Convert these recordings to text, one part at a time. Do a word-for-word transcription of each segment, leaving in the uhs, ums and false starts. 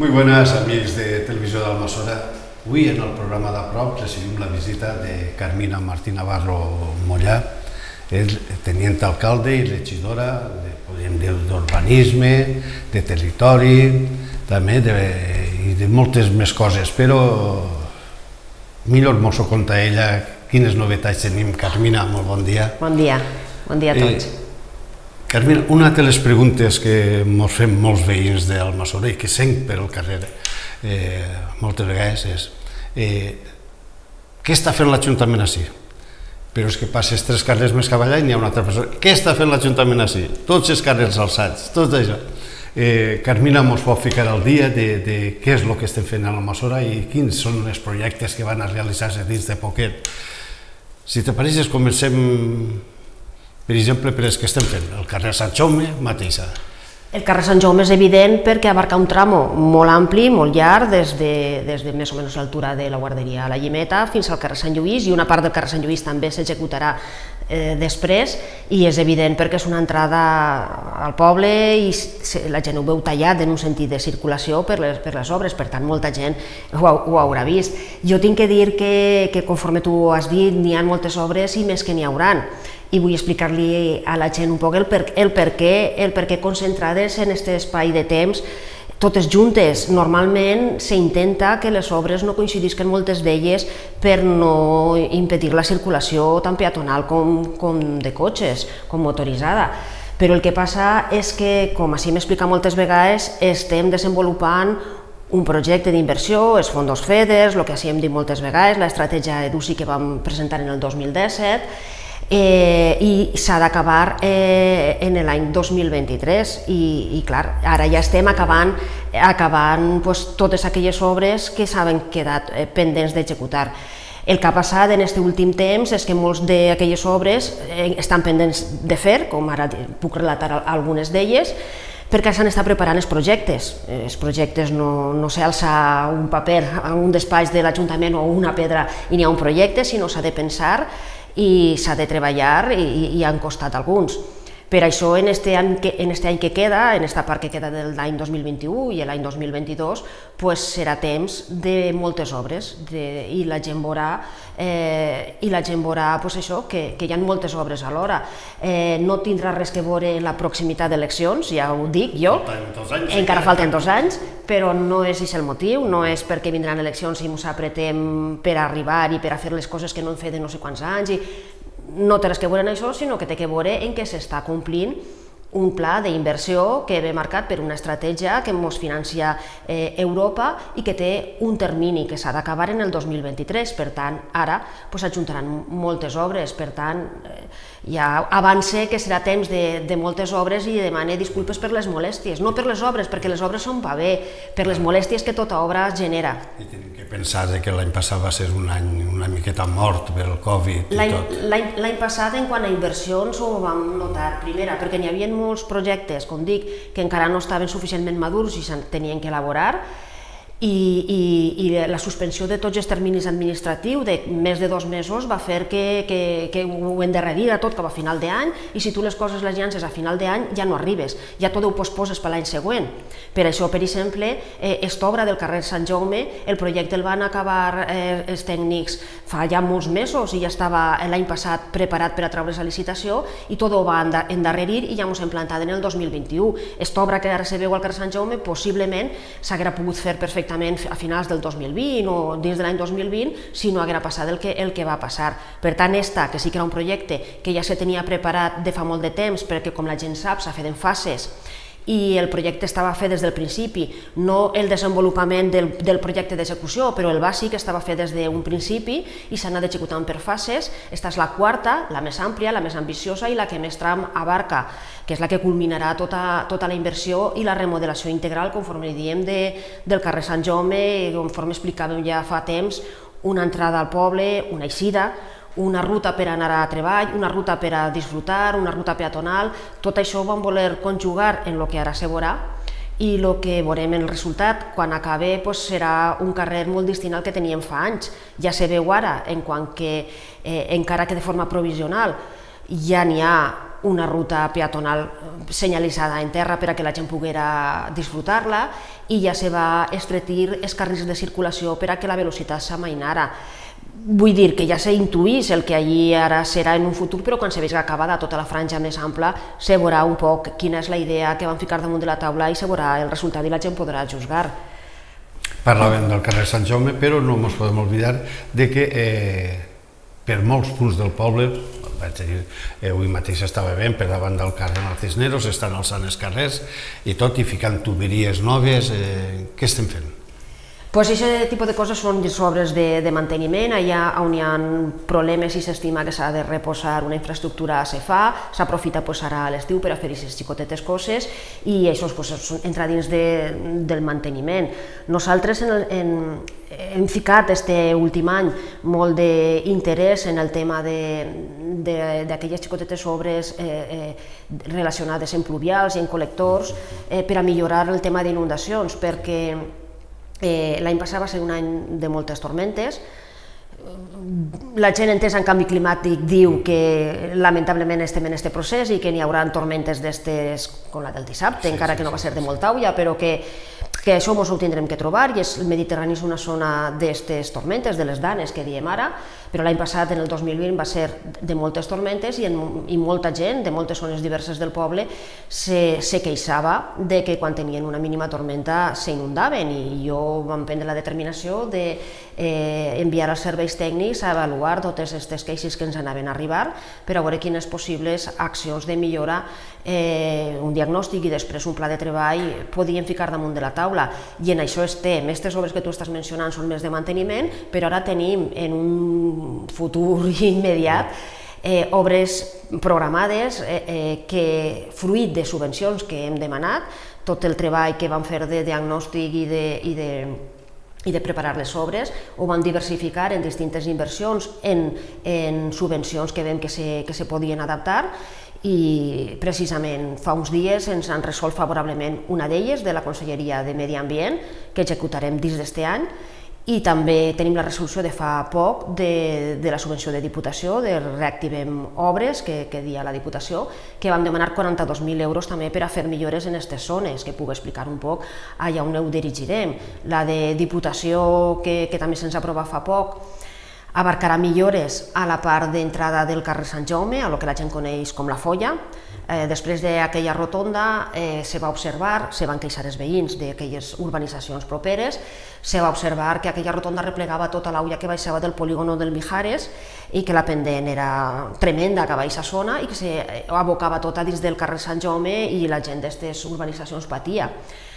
Muy buenas, amics de Televisió d'Almassora. Avui en el programa de prop recibim la visita de Carmina Martí Navarro Mollà, és teniente alcalde i regidora d'urbanisme, de territori, també i de moltes més coses, però millor mos ho conta ella quines novetats tenim. Carmina, molt bon dia. Bon dia, bon dia a tots. Carmina, una de les preguntes que ens fem molts veïns d'Almassora i que sent per el carrer moltes vegades és què està fent l'Ajuntament ací? Però és que passes tres carrers més cap allà i n'hi ha una altra persona. Què està fent l'Ajuntament ací? Tots els carrers alçats, tot això. Carmina ens pot ficar al dia de què és el que estem fent a l'Almassora i quins són els projectes que van a realitzar-se dins de poquet. Si te pareixes, comencem... Per exemple, per els que estem fent, el carrer Sant Jaume mateixa. El carrer Sant Jaume és evident perquè abarca un tramo molt ampli, molt llarg, des de més o menys l'altura de la guarderia a la Llimeta fins al carrer Sant Lluís, i una part del carrer Sant Lluís també s'executarà després, i és evident perquè és una entrada al poble i la gent ho veu tallat en un sentit de circulació per les obres, per tant molta gent ho haurà vist. Jo tinc que dir que conforme tu has dit, n'hi ha moltes obres i més que n'hi hauran, i vull explicar-li a la gent un poc el per què concentrades en aquest espai de temps totes juntes. Normalment s'intenta que les obres no coincidisquen moltes d'elles per no impedir la circulació tant peatonal com de cotxes, com motoritzada. Però el que passa és que, com així m'explica moltes vegades, estem desenvolupant un projecte d'inversió, els fondos FEDER, el que així hem dit moltes vegades, l'estratègia EDUSI que vam presentar en el dos mil disset, i s'ha d'acabar en l'any dos mil vint-i-tres, i clar, ara ja estem acabant totes aquelles obres que s'han quedat pendents d'executar. El que ha passat en aquest últim temps és que moltes d'aquelles obres estan pendents de fer, com ara puc relatar algunes d'elles, perquè s'han estat preparant els projectes. Els projectes no s'alça un paper a un despatx de l'Ajuntament o una pedra i n'hi ha un projecte, sinó s'ha de pensar i s'ha de treballar i han costat alguns. Per això, en aquest any que queda, en aquesta part que queda de l'any dos mil vint-i-u i l'any dos mil vint-i-dos, serà temps de moltes obres i la gent veurà que hi ha moltes obres alhora. No tindrà res que veure la proximitat d'eleccions, ja ho dic jo, encara falten dos anys, però no és aquest el motiu, no és perquè vindran eleccions i ens apretem per arribar i per a fer les coses que no hem fet de no sé quants anys. No té res que veure en això, sinó que té que veure en què s'està complint un pla d'inversió que ve marcat per una estratègia que ens financia Europa i que té un termini que s'ha d'acabar en el dos mil vint-i-tres. Per tant, ara s'ajuntaran moltes obres, per tant, ja avance que serà temps de moltes obres i demane disculpes per les molèsties, no per les obres, perquè les obres són pa bé, per les molèsties que tota obra genera. I tenim que pensar que l'any passat va ser un any una miqueta mort per el Covid i tot. L'any passat, en quant a inversions, ho vam notar, primera, perquè n'hi havia molts projectes, com dic, que encara no estaven suficientment madurs i se'n tenien que elaborar, i la suspensió de tots els terminis administratius de més de dos mesos va fer que ho endarrerira tot cap a final d'any, i si tu les coses les llances a final d'any ja no arribes, ja tot ho posposes per l'any següent. Per això, per exemple, aquesta obra del carrer Sant Jaume, el projecte el van acabar els tècnics fa ja molts mesos i ja estava l'any passat preparat per a treure's a licitació, i tot ho va endarrerir i ja ens hem plantat en el dos mil vint-i-u. Aquesta obra que ara se veu al carrer Sant Jaume possiblement s'haguera pogut fer perfectament a finals del dos mil vint o dins de l'any dos mil vint si no haguera passat el que va passar. Per tant, esta, que sí que era un projecte que ja se tenia preparat de fa molt de temps, perquè com la gent sap s'ha fet en fases i el projecte estava fet des del principi, no el desenvolupament del projecte d'execució, però el bàsic estava fet des d'un principi i s'ha anat executant per fases. Esta és la quarta, la més àmplia, la més ambiciosa i la que més tram abarca, que és la que culminarà tota la inversió i la remodelació integral, conforme diem, del carrer Sant Jaume, conforme explicàvem ja fa temps, una entrada al poble, una eixida, una ruta per anar a treball, una ruta per a disfrutar, una ruta peatonal. Tot això ho vam voler conjugar en el que ara se veurà, i el que veurem en el resultat quan acabi serà un carrer molt distint al que teníem fa anys. Ja se veu ara, en quant que, encara que de forma provisional, ja n'hi ha una ruta peatonal senyalitzada en terra per a que la gent poguera disfrutar-la i ja se va estretir els carrils de circulació per a que la velocitat s'amainara. Vull dir que ja s'intuïs el que allí ara serà en un futur, però quan se vegi acabada tota la franja més ampla se veurà un poc quina és la idea que van ficar damunt de la taula i se veurà el resultat i la gent podrà juzgar. Parlàvem del carrer Sant Jaume, però no ens podem oblidar de que per molts punts del poble, vaig dir, avui mateix estava veient per davant del carrer Cisneros, estan alçant els carrers i tot, i ficant tuberies noves, què estem fent? Pues aquest tipus de coses són les obres de manteniment, allà on hi ha problemes i s'estima que s'ha de reposar una infraestructura se fa, s'aprofita ara a l'estiu per a fer aquestes xicotetes coses i això entra dins del manteniment. Nosaltres hem ficat aquest últim any molt d'interès en el tema d'aquelles xicotetes obres relacionades amb pluvials i en col·lectors per a millorar el tema d'inundacions, perquè l'any passat va ser un any de moltes tormentes. La gent entesa en canvi climàtic diu que lamentablement estem en aquest procés i que n'hi haurà tormentes d'estes com la del dissabte, encara que no va ser de molta olla, però que això ens ho tindrem que trobar, i el Mediterrani és una zona d'aquestes tormentes, de les danes que diem ara, però l'any passat, en el dos mil vint, va ser de moltes tormentes i molta gent de moltes zones diverses del poble se queixava que quan tenien una mínima tormenta s'inundaven, i jo vam prendre la determinació d'enviar als serveis tècnics a avaluar totes aquestes queixes que ens anaven a arribar per a veure quines possibles accions de millora, un diagnòstic i després un pla de treball podien ficar damunt de la taula, i en això estem. Aquestes obres que tu estàs mencionant són més de manteniment, però ara tenim en un futur immediat obres programades que, fruit de subvencions que hem demanat, tot el treball que vam fer de diagnòstic i de i de preparar les obres, ho vam diversificar en distintes inversions, en subvencions que veiem que se podien adaptar, i precisament fa uns dies ens han resolt favorablement una d'elles, de la Conselleria de Medi Ambient, que executarem dins d'aquest any, i també tenim la resolució de fa poc de la subvenció de Diputació, de Reactivem Obres, que dia la Diputació, que vam demanar quaranta-dos mil euros també per a fer millores en aquestes zones, que puc explicar un poc allà on ho dirigirem. La de Diputació, que també se'ns aprova fa poc, abarcarà millores a la part d'entrada del carrer Sant Jaume, a lo que la gent coneix com la Folla. Després d'aquella rotonda se va observar, se van queixar els veïns d'aquelles urbanitzacions properes, se va observar que aquella rotonda replegava tota l'aulla que baixava del polígono del Mijares i que la pendent era tremenda cap a aquesta zona i que s'abocava tota dins del carrer Sant Jaume i la gent d'aquestes urbanitzacions patia.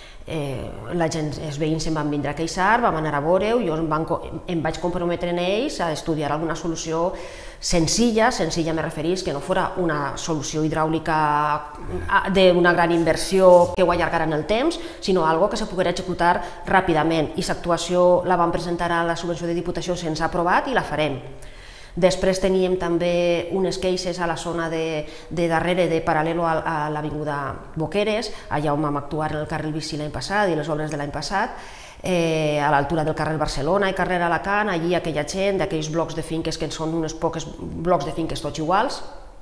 La gent, els veïns se'n van vindre a queixar, vam anar a veure-ho, jo em vaig comprometre en ells a estudiar alguna solució senzilla, senzilla me referís que no fora una solució hidràulica d'una gran inversió que ho allargarà en el temps, sinó algo que se poguera executar ràpidament, i l'actuació la vam presentar a la subvenció de Diputació, se'ns ha aprovat i la farem. Després teníem també unes queixes a la zona de darrere, de paral·lelo a l'avinguda Boqueres, allà on vam actuar en el carril bici l'any passat i les obres de l'any passat, a l'altura del carrer Barcelona i carrer Alacant, allí aquella gent d'aquells blocs de finques que són uns pocs blocs de finques tots iguals.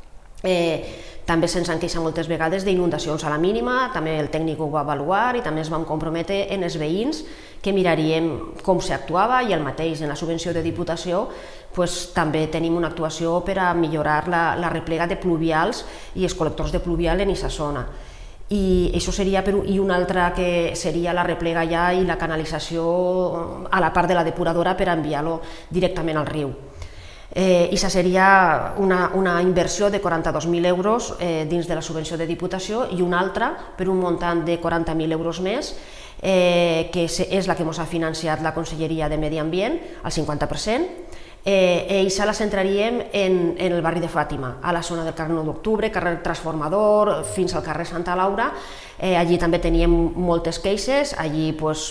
També se'ns han queixat moltes vegades d'inundacions a la mínima, també el tècnic ho va avaluar i també ens vam comprometre en els veïns que miraríem com s'actuava, i el mateix en la subvenció de Diputació també tenim una actuació per a millorar la replega de pluvials i els col·lectors de pluvial en aquesta zona. I això seria, i una altra que seria la replega ja i la canalització a la part de la depuradora per a enviar-lo directament al riu. I això seria una inversió de quaranta-dos mil euros dins de la subvenció de Diputació i una altra per un muntant de quaranta mil euros més, que és la que ens ha financiat la Conselleria de Medi Ambient, al cinquanta per cent, i això la centraríem en el barri de Fàtima, a la zona del carrer nou d'Octubre, carrer Transformador, fins al carrer Santa Laura. Allí també teníem moltes queixes, allí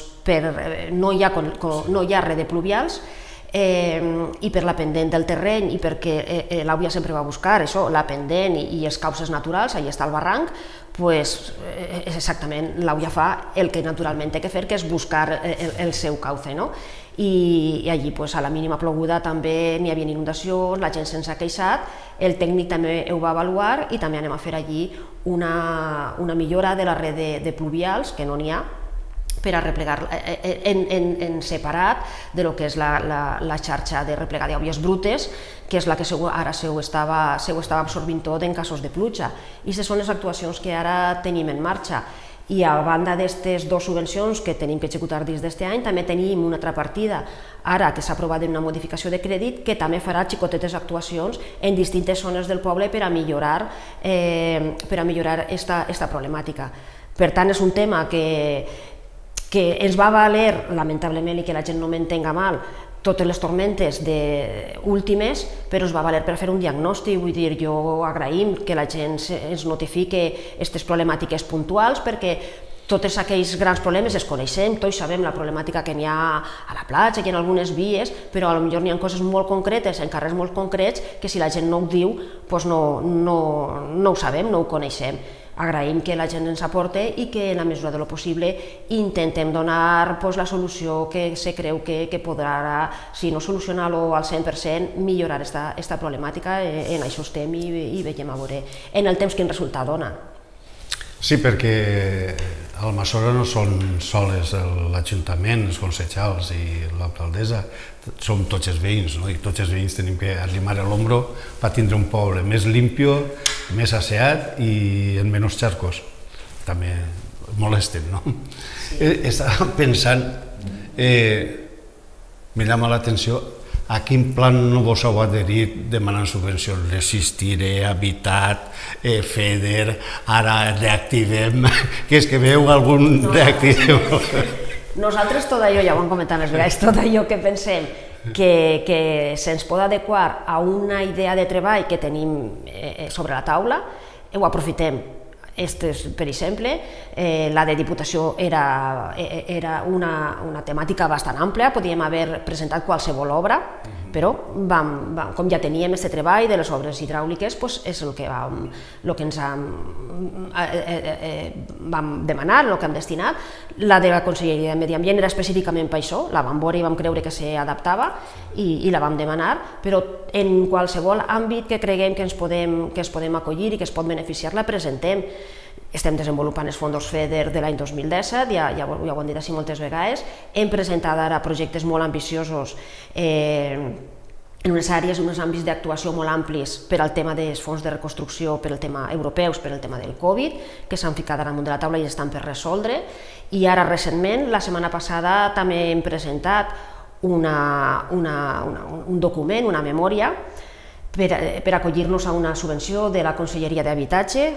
no hi ha res de pluvials, i per la pendent del terreny i perquè l'Auia sempre va buscar això, la pendent i les causes naturals, allà està el barranc, doncs exactament l'Auia fa el que naturalment té que fer, que és buscar el seu cauce. i allí a la mínima ploguda també n'hi havia inundacions, la gent se'ns ha queixat, el tècnic també ho va avaluar i també anem a fer allí una millora de la red de pluvials, que no n'hi ha, per a replegar en separat de lo que és la xarxa de replegar d'aigües brutes, que és la que ara s'ho estava absorbint tot en casos de pluja. I aquestes són les actuacions que ara tenim en marxa. I a banda d'aquestes dues subvencions que tenim que executar dins d'aquest any, també tenim una altra partida, ara que s'ha aprovat una modificació de crèdit, que també farà xicotetes actuacions en distintes zones del poble per a millorar aquesta problemàtica. Per tant, és un tema que que ens va valer, lamentablement, i que la gent no m'entenga mal, totes les tormentes últimes, però ens va valer per fer un diagnòstic. Vull dir, jo agraïm que la gent ens notifique aquestes problemàtiques puntuals, perquè tots aquells grans problemes els coneixem, tots sabem la problemàtica que n'hi ha a la platja, que hi ha algunes vies, però potser n'hi ha coses molt concretes, en carrers molt concrets, que si la gent no ho diu, no ho sabem, no ho coneixem. Agraïm que la gent ens aporte i que en la mesura de lo possible intentem donar la solució que se creu que podrà, si no solucionar-ho al cent per cent, millorar aquesta problemàtica. En això estem i veiem a veure en el temps quin resultat dona. Sí, perquè a Almassora no són soles l'Ajuntament, els concejals i l'alcaldessa, som tots els veïns, i tots els veïns tenim que arrimar l'ombro per tindre un poble més limpio, més asseat i amb menys xarcos. També molesten, no? Estava pensant, me llama l'atenció, a quin plan no vos heu adherit demanant subvencions? Resistiré, Habitat, FEDER, ara Reactivem, que és que veu algun Reactivem? Nosaltres tot allò, ja ho hem comentat més vegades, tot allò que pensem que se'ns pot adequar a una idea de treball que tenim sobre la taula, ho aprofitem. Per exemple, la de Diputació era una temàtica bastant àmplia, podíem haver presentat qualsevol obra, però com ja teníem aquest treball de les obres hidràuliques, és el que ens vam demanar, el que hem destinat. La de la Conselleria de Medi Ambient era específicament per això, la vam veure i vam creure que s'adaptava i la vam demanar, però en qualsevol àmbit que creguem que ens podem acollir i que es pot beneficiar, la presentem. Estem desenvolupant els fons FEDER de l'any dos mil disset, ja ho hem dit així moltes vegades. Hem presentat ara projectes molt ambiciosos en unes àrees, en uns àmbits d'actuació molt amplis per al tema dels fons de reconstrucció, per al tema europeus, per al tema del Covid, que s'han ficat damunt de la taula i estan per resoldre. I ara, recentment, la setmana passada, també hem presentat un document, una memòria, per acollir-nos a una subvenció de la Conselleria d'Habitatge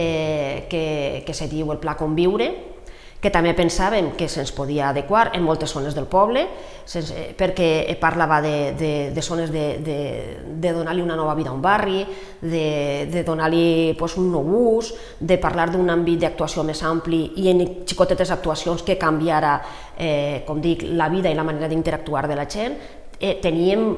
que se diu el Pla Conviure, que també pensàvem que se'ns podia adequar en moltes zones del poble, perquè parlava de zones de donar-li una nova vida a un barri, de donar-li un nou ús, de parlar d'un àmbit d'actuació més ampli i en xicotetes actuacions que canviara, com dic, la vida i la manera d'interactuar de la gent. Teníem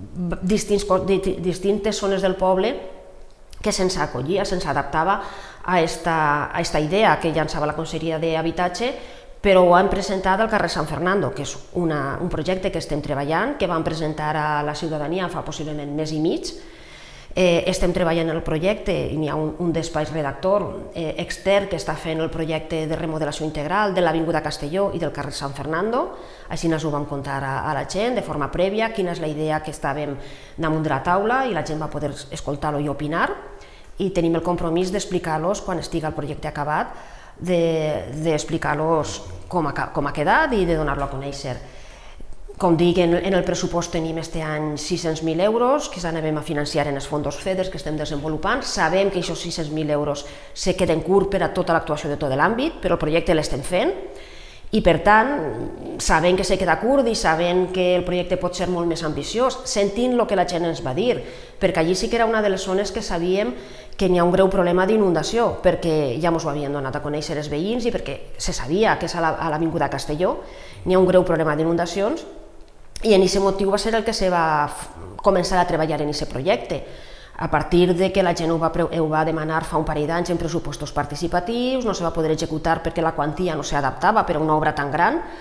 distintes zones del poble que se'ns acollia, se'ns adaptava a aquesta idea que llançava la Conselleria d'Habitatge, però ho hem presentat al carrer Sant Fernando, que és un projecte que estem treballant, que vam presentar a la ciutadania fa possiblement mes i mig. Estem treballant en el projecte i hi ha un despatx redactor extern que està fent el projecte de remodelació integral de l'Avinguda Castelló i del carrer Sant Fernando. Així ens ho vam contar a la gent de forma prèvia, quina és la idea que estàvem damunt de la taula i la gent va poder escoltar-lo i opinar. I tenim el compromís d'explicar-los, quan estigui el projecte acabat, d'explicar-los com ha quedat i de donar-lo a conèixer. Com dic, en el pressupost tenim aquest any sis-cents mil euros que s'anem a financiar en els fons FEDER que estem desenvolupant. Sabem que aquests sis-cents mil euros se queden curts per a tota l'actuació de tot l'àmbit, però el projecte l'estem fent i, per tant, sabent que se queda curt i sabent que el projecte pot ser molt més ambiciós, sentint el que la gent ens va dir, perquè allí sí que era una de les zones que sabíem que n'hi ha un greu problema d'inundació, perquè ja ens ho havien donat a conèixer els veïns i perquè se sabia que és a l'Avinguda Castelló, n'hi ha un greu problema d'inundacions. I en aquest motiu va ser el que se va començar a treballar en aquest projecte. A partir de que la gent ho va demanar fa un parell d'anys en pressupostos participatius, no se va poder executar perquè la quantia no s'adaptava per a una obra tan gran,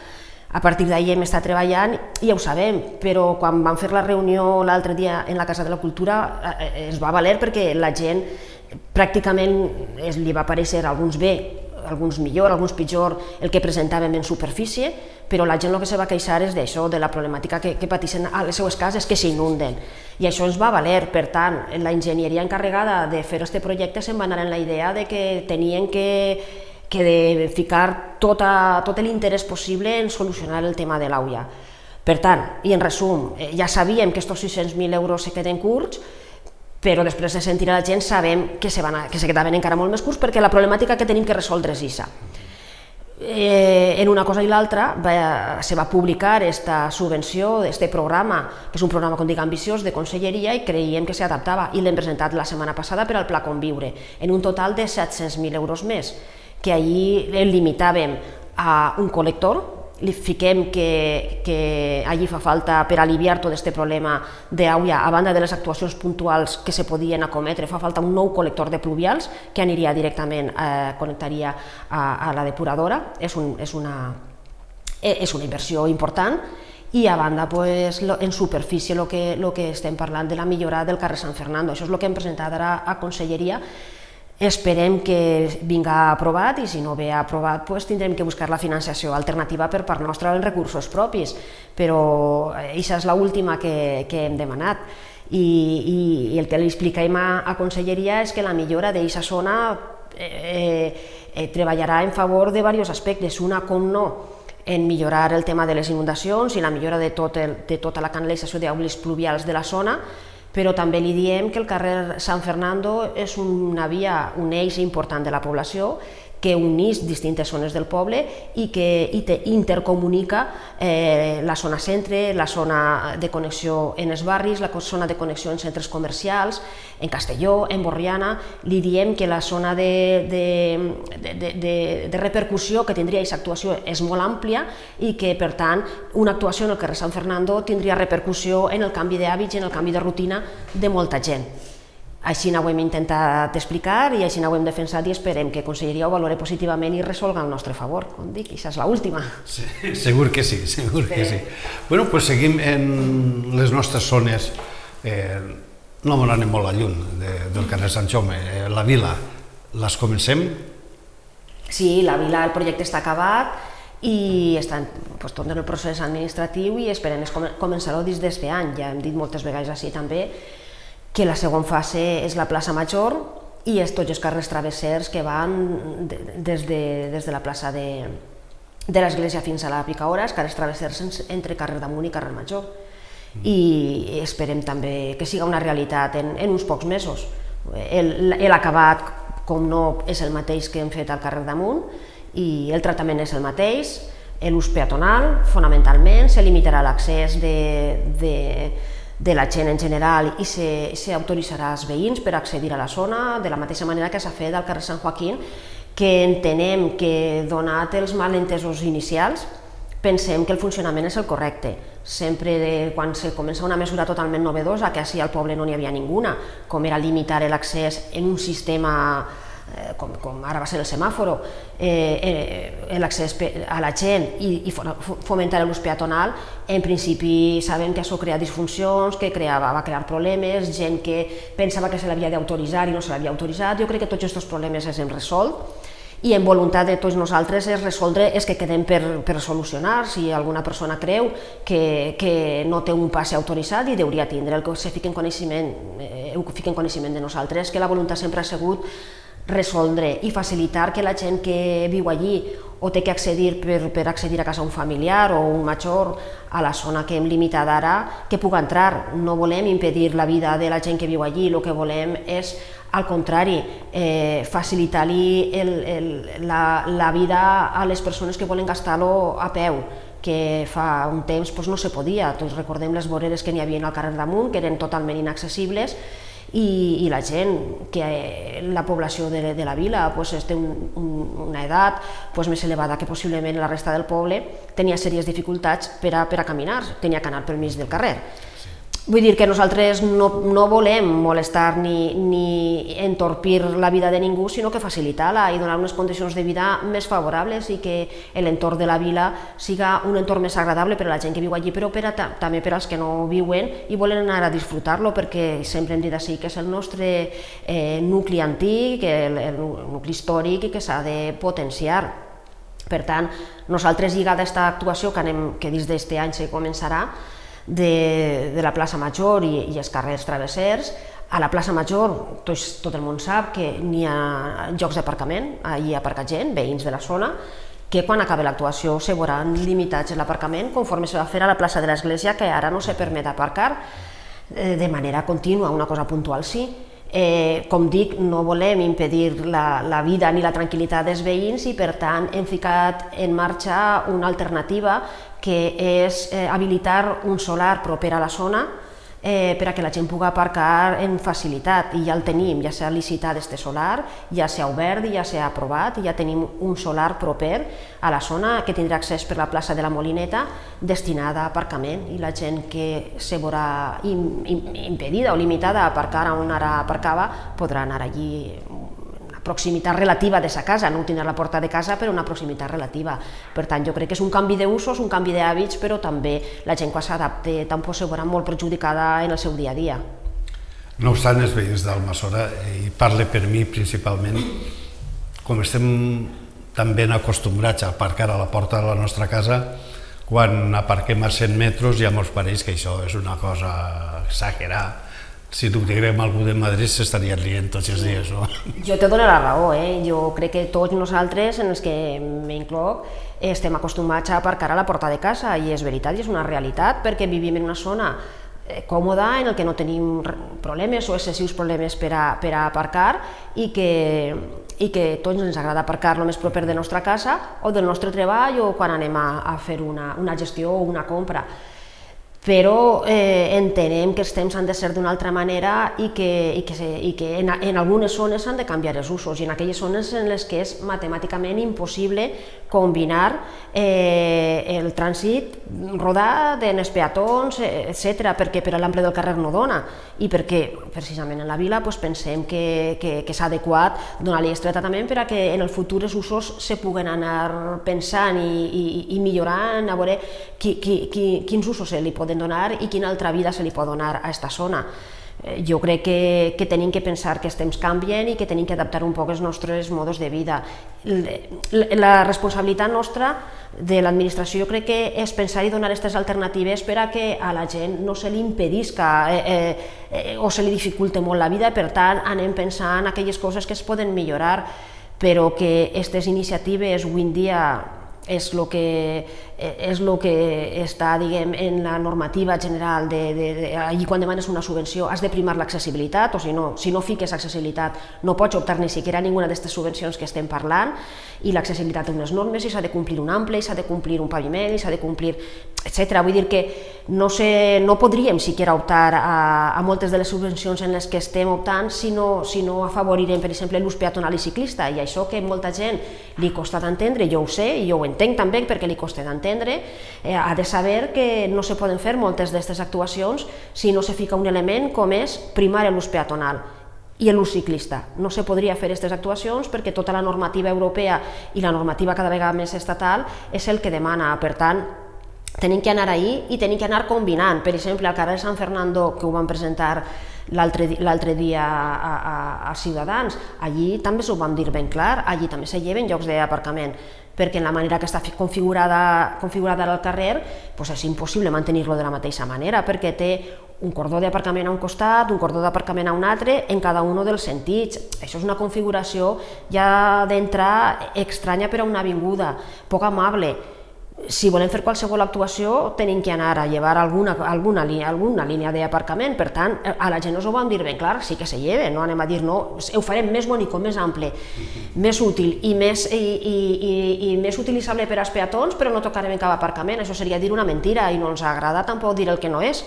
A partir d'ahir hem estat treballant i ja ho sabem, però quan vam fer la reunió l'altre dia en la Casa de la Cultura es va valer perquè la gent pràcticament li va aparèixer alguns bé, alguns millor, alguns pitjor el que presentàvem en superfície, però la gent el que se va queixar és d'això, de la problemàtica que, que pateixen a les seues cases, que s'inunden. I això ens va valer, per tant, la enginyeria encarregada de fer aquest projecte se'n va anar en la idea de que tenien que que de ficar tota, tot l'interès possible en solucionar el tema de l'auia. Per tant, i en resum, ja sabíem que aquests sis-cents mil euros se queden curts, però després de sentir a la gent sabem que se, van a, que se quedaven encara molt més curts perquè la problemàtica que tenim que resoldre és aquesta. Eh, en una cosa i l'altra se va publicar aquesta subvenció, aquest programa, que és un programa, com dic, ambiciós de conselleria, i creiem que s'adaptava, i l'hem presentat la setmana passada per al Pla Conviure, en un total de set-cents mil euros més, que allí el limitàvem a un col·lector, li fiquem que, que allí fa falta per aliviar tot aquest problema d'auia, a banda de les actuacions puntuals que se podien acometre, fa falta un nou col·lector de pluvials que aniria directament, eh, connectaria a, a la depuradora, és, un, és, una, és una inversió important, i a banda, pues, en superfície, el que, lo que estem parlant de la millora del carrer Sant Fernando, això és el que hem presentat ara a Conselleria. Esperem que vinga aprovat, i si no ve aprovat pues, tindrem que buscar la financiació alternativa per part nostra en recursos propis, però aquesta és l'última que, que hem demanat. I, i, i el que li expliquem a, a Conselleria és que la millora d'aquesta zona eh, eh, treballarà en favor de diversos aspectes, una com no, en millorar el tema de les inundacions i la millora de, tot el, de tota la canalització d'aules pluvials de la zona, però també li diem que el carrer Sant Fernando és una via, un eix important de la població, que uneix distintes zones del poble i que intercomunica eh, la zona centre, la zona de connexió en els barris, la zona de connexió en centres comercials, en Castelló, en Borriana. Li diem que la zona de, de, de, de, de repercussió que tindria aquesta actuació és molt àmplia i que, per tant, una actuació en el carrer Sant Fernando tindria repercussió en el canvi d'hàbits i en el canvi de rutina de molta gent. Així ho hem intentat explicar i així ho hem defensat, i esperem que Conselleria ho valore positivament i resolga al nostre favor. Com dic, aquesta és l'última. Sí, segur que sí, segur que sí. Bueno, doncs seguim en les nostres zones, eh, no m'ho anem molt a lluny del carrer Sant Jaume, eh, la vila, les comencem? Sí, la vila, el projecte està acabat i està pues, tot en el procés administratiu i esperem començar-ho des d'aquest any. Ja hem dit moltes vegades així també que la segona fase és la plaça Major i és tots els carrers travessers que van des de, des de la plaça de, de l'església fins a la Picaora, els carrers travessers entre carrer Damunt i carrer Major. I esperem també que siga una realitat en, en uns pocs mesos. L'acabat, com no, és el mateix que hem fet al carrer Damunt i el tractament és el mateix, l'ús peatonal, fonamentalment, se limitarà l'accés de, de de la gent en general i s'autoritzarà als veïns per accedir a la zona de la mateixa manera que s'ha fet al carrer Sant Joaquín, que entenem que, donat els malentesos inicials, pensem que el funcionament és el correcte. Sempre quan se comença una mesura totalment novedosa, que així al poble no n'hi havia ninguna, com era limitar l'accés en un sistema Com, com ara va ser el semàforo, eh, eh, l'accés a la gent i, i fomentar l'ús peatonal, en principi sabem que això crea disfuncions, que creava, va crear problemes, gent que pensava que se l'havia d'autoritzar i no se l'havia autoritzat. Jo crec que tots aquests problemes els hem resolt i en voluntat de tots nosaltres és resoldre els que quedem per, per solucionar. Si alguna persona creu que, que no té un passe autoritzat i hauria tindre, el que se fiqui en coneixement, eh, ho fiqui en coneixement de nosaltres, que la voluntat sempre ha sigut resoldre i facilitar que la gent que viu allí o té que accedir per, per accedir a casa un familiar o un major a la zona que hem limitat ara, que pugui entrar. No volem impedir la vida de la gent que viu allí, el que volem és, al contrari, eh, facilitar-li la, la vida a les persones que volen gastar-lo a peu, que fa un temps pues, no se podia. Tots recordem les voreres que n'hi havia al carrer Damunt, que eren totalment inaccessibles, I, i la gent, que la població de, de la vila pues, té un, un, una edat pues, més elevada que possiblement la resta del poble, tenia sèries dificultats per a, per a caminar, tenia que anar pel mig del carrer. Vull dir que nosaltres no, no volem molestar ni, ni entorpir la vida de ningú, sinó que facilitar-la i donar unes condicions de vida més favorables i que l'entorn de la vila siga un entorn més agradable per a la gent que viu allí, però per a, també per als que no viuen i volen anar a disfrutar-lo, perquè sempre hem dit així que és el nostre eh, nucli antic, el, el nucli històric i que s'ha de potenciar. Per tant, nosaltres lligada a aquesta actuació que, anem, que dins d'aquest any se començarà, De, de la plaça Major i, i els carrers travessers. A la plaça Major tot, tot el món sap que n'hi ha llocs d'aparcament, allí aparca gent, veïns de la zona, que quan acabi l'actuació se veuran limitats en l'aparcament conforme se va fer a la plaça de l'Església, que ara no se permet aparcar eh, de manera contínua, una cosa puntual sí. Eh, com dic, no volem impedir la, la vida ni la tranquil·litat dels veïns i per tant hem ficat en marxa una alternativa que és eh, habilitar un solar proper a la zona eh, per a que la gent pugui aparcar en facilitat, i ja el tenim, ja s'ha licitat este solar, ja s'ha obert i ja s'ha aprovat, i ja tenim un solar proper a la zona que tindrà accés per la plaça de la Molineta destinada a aparcament, i la gent que se veurà impedida o limitada a aparcar on ara aparcava podrà anar allí. Proximitat relativa de sa casa, no tindrà la porta de casa, però una proximitat relativa. Per tant, jo crec que és un canvi d'usos, un canvi d'hàbits, però també la gent quan s'adapta tampoc se veurà molt perjudicada en el seu dia a dia. No obstant, els veïns d'Almassora, i parle per mi principalment, com estem tan ben acostumbrats a aparcar a la porta de la nostra casa, quan aparquem a cent metres ja ens pareix que això és una cosa exagerada. Si t'ho diguem a algú de Madrid s'estaria rient tots els dies, no? Jo te dono la raó, eh? Jo crec que tots nosaltres, en els que m'incloc, estem acostumats a aparcar a la porta de casa, i és veritat, i és una realitat, perquè vivim en una zona còmoda en el que no tenim problemes o excessius problemes per a, per a aparcar, i que, i que tots ens agrada aparcar el més proper de la nostra casa o del nostre treball o quan anem a, a fer una, una gestió o una compra. Però eh, entenem que els temps han de ser d'una altra manera i que, i que, i que en, en algunes zones s'han de canviar els usos, i en aquelles zones en les que és matemàticament impossible combinar eh, el trànsit rodat dels peatons, etcètera, perquè per a l'ample del carrer no dona, i perquè precisament en la vila pues, pensem que, que, que s'ha adequat donar-li aquest tractament per a que en el futur els usos se puguen anar pensant i, i, i millorant, a veure qui, qui, qui, quins usos se li poden donar i quina altra vida se li pot donar a aquesta zona. Jo crec que, que tenim que pensar que els temps canvien i que tenim que adaptar un poc els nostres modes de vida. La responsabilitat nostra de l'administració jo crec que és pensar i donar aquestes alternatives per a que a la gent no se li impedisca eh, eh, o se li dificulte molt la vida, per tant anem pensant en aquelles coses que es poden millorar, però que aquestes iniciatives avui en dia és el que, és lo que està, diguem, en la normativa general, de, de, de, allí quan demanes una subvenció has de primar l'accessibilitat, o si no, si no fiques accessibilitat no pots optar ni siquiera a ninguna d'aquestes subvencions que estem parlant, i l'accessibilitat té unes normes i s'ha de complir un ample, i s'ha de complir un paviment, i s'ha de complir, etcètera. Vull dir que no, sé, no podríem siquiera optar a, a moltes de les subvencions en les que estem optant si no, si no afavorirem, per exemple, l'ús peatonal i ciclista, i això que molta gent li costa d'entendre, jo ho sé, i jo ho entenc també perquè li costa d'entendre, eh, ha de saber que no se poden fer moltes d'aquestes actuacions si no se fica un element com és primar l'ús peatonal i l'ús ciclista. No se podria fer aquestes actuacions perquè tota la normativa europea i la normativa cada vegada més estatal és el que demana. Per tant, tenim que anar ahí i tenim que anar combinant. Per exemple, al carrer Sant Fernando, que ho van presentar l'altre dia a, a, a Ciutadans, allí també s'ho vam dir ben clar, allí també se lleven llocs d'aparcament, perquè en la manera que està configurada, configurada al carrer pues és impossible mantenir-lo de la mateixa manera, perquè té un cordó d'aparcament a un costat, un cordó d'aparcament a un altre, en cada un dels sentits. Això és una configuració ja d'entrar estranya per a una avinguda, poc amable. Si volem fer qualsevol actuació tenim que anar a llevar alguna, alguna, alguna línia d'aparcament, per tant, a la gent no s'ho vam dir ben clar, sí que se lleva, no anem a dir no, ho farem més bonic, més ample, més útil i més, i, i, i, i més utilitzable per als peatons, però no tocarem en cap aparcament. Això seria dir una mentira i no ens agrada tampoc dir el que no és.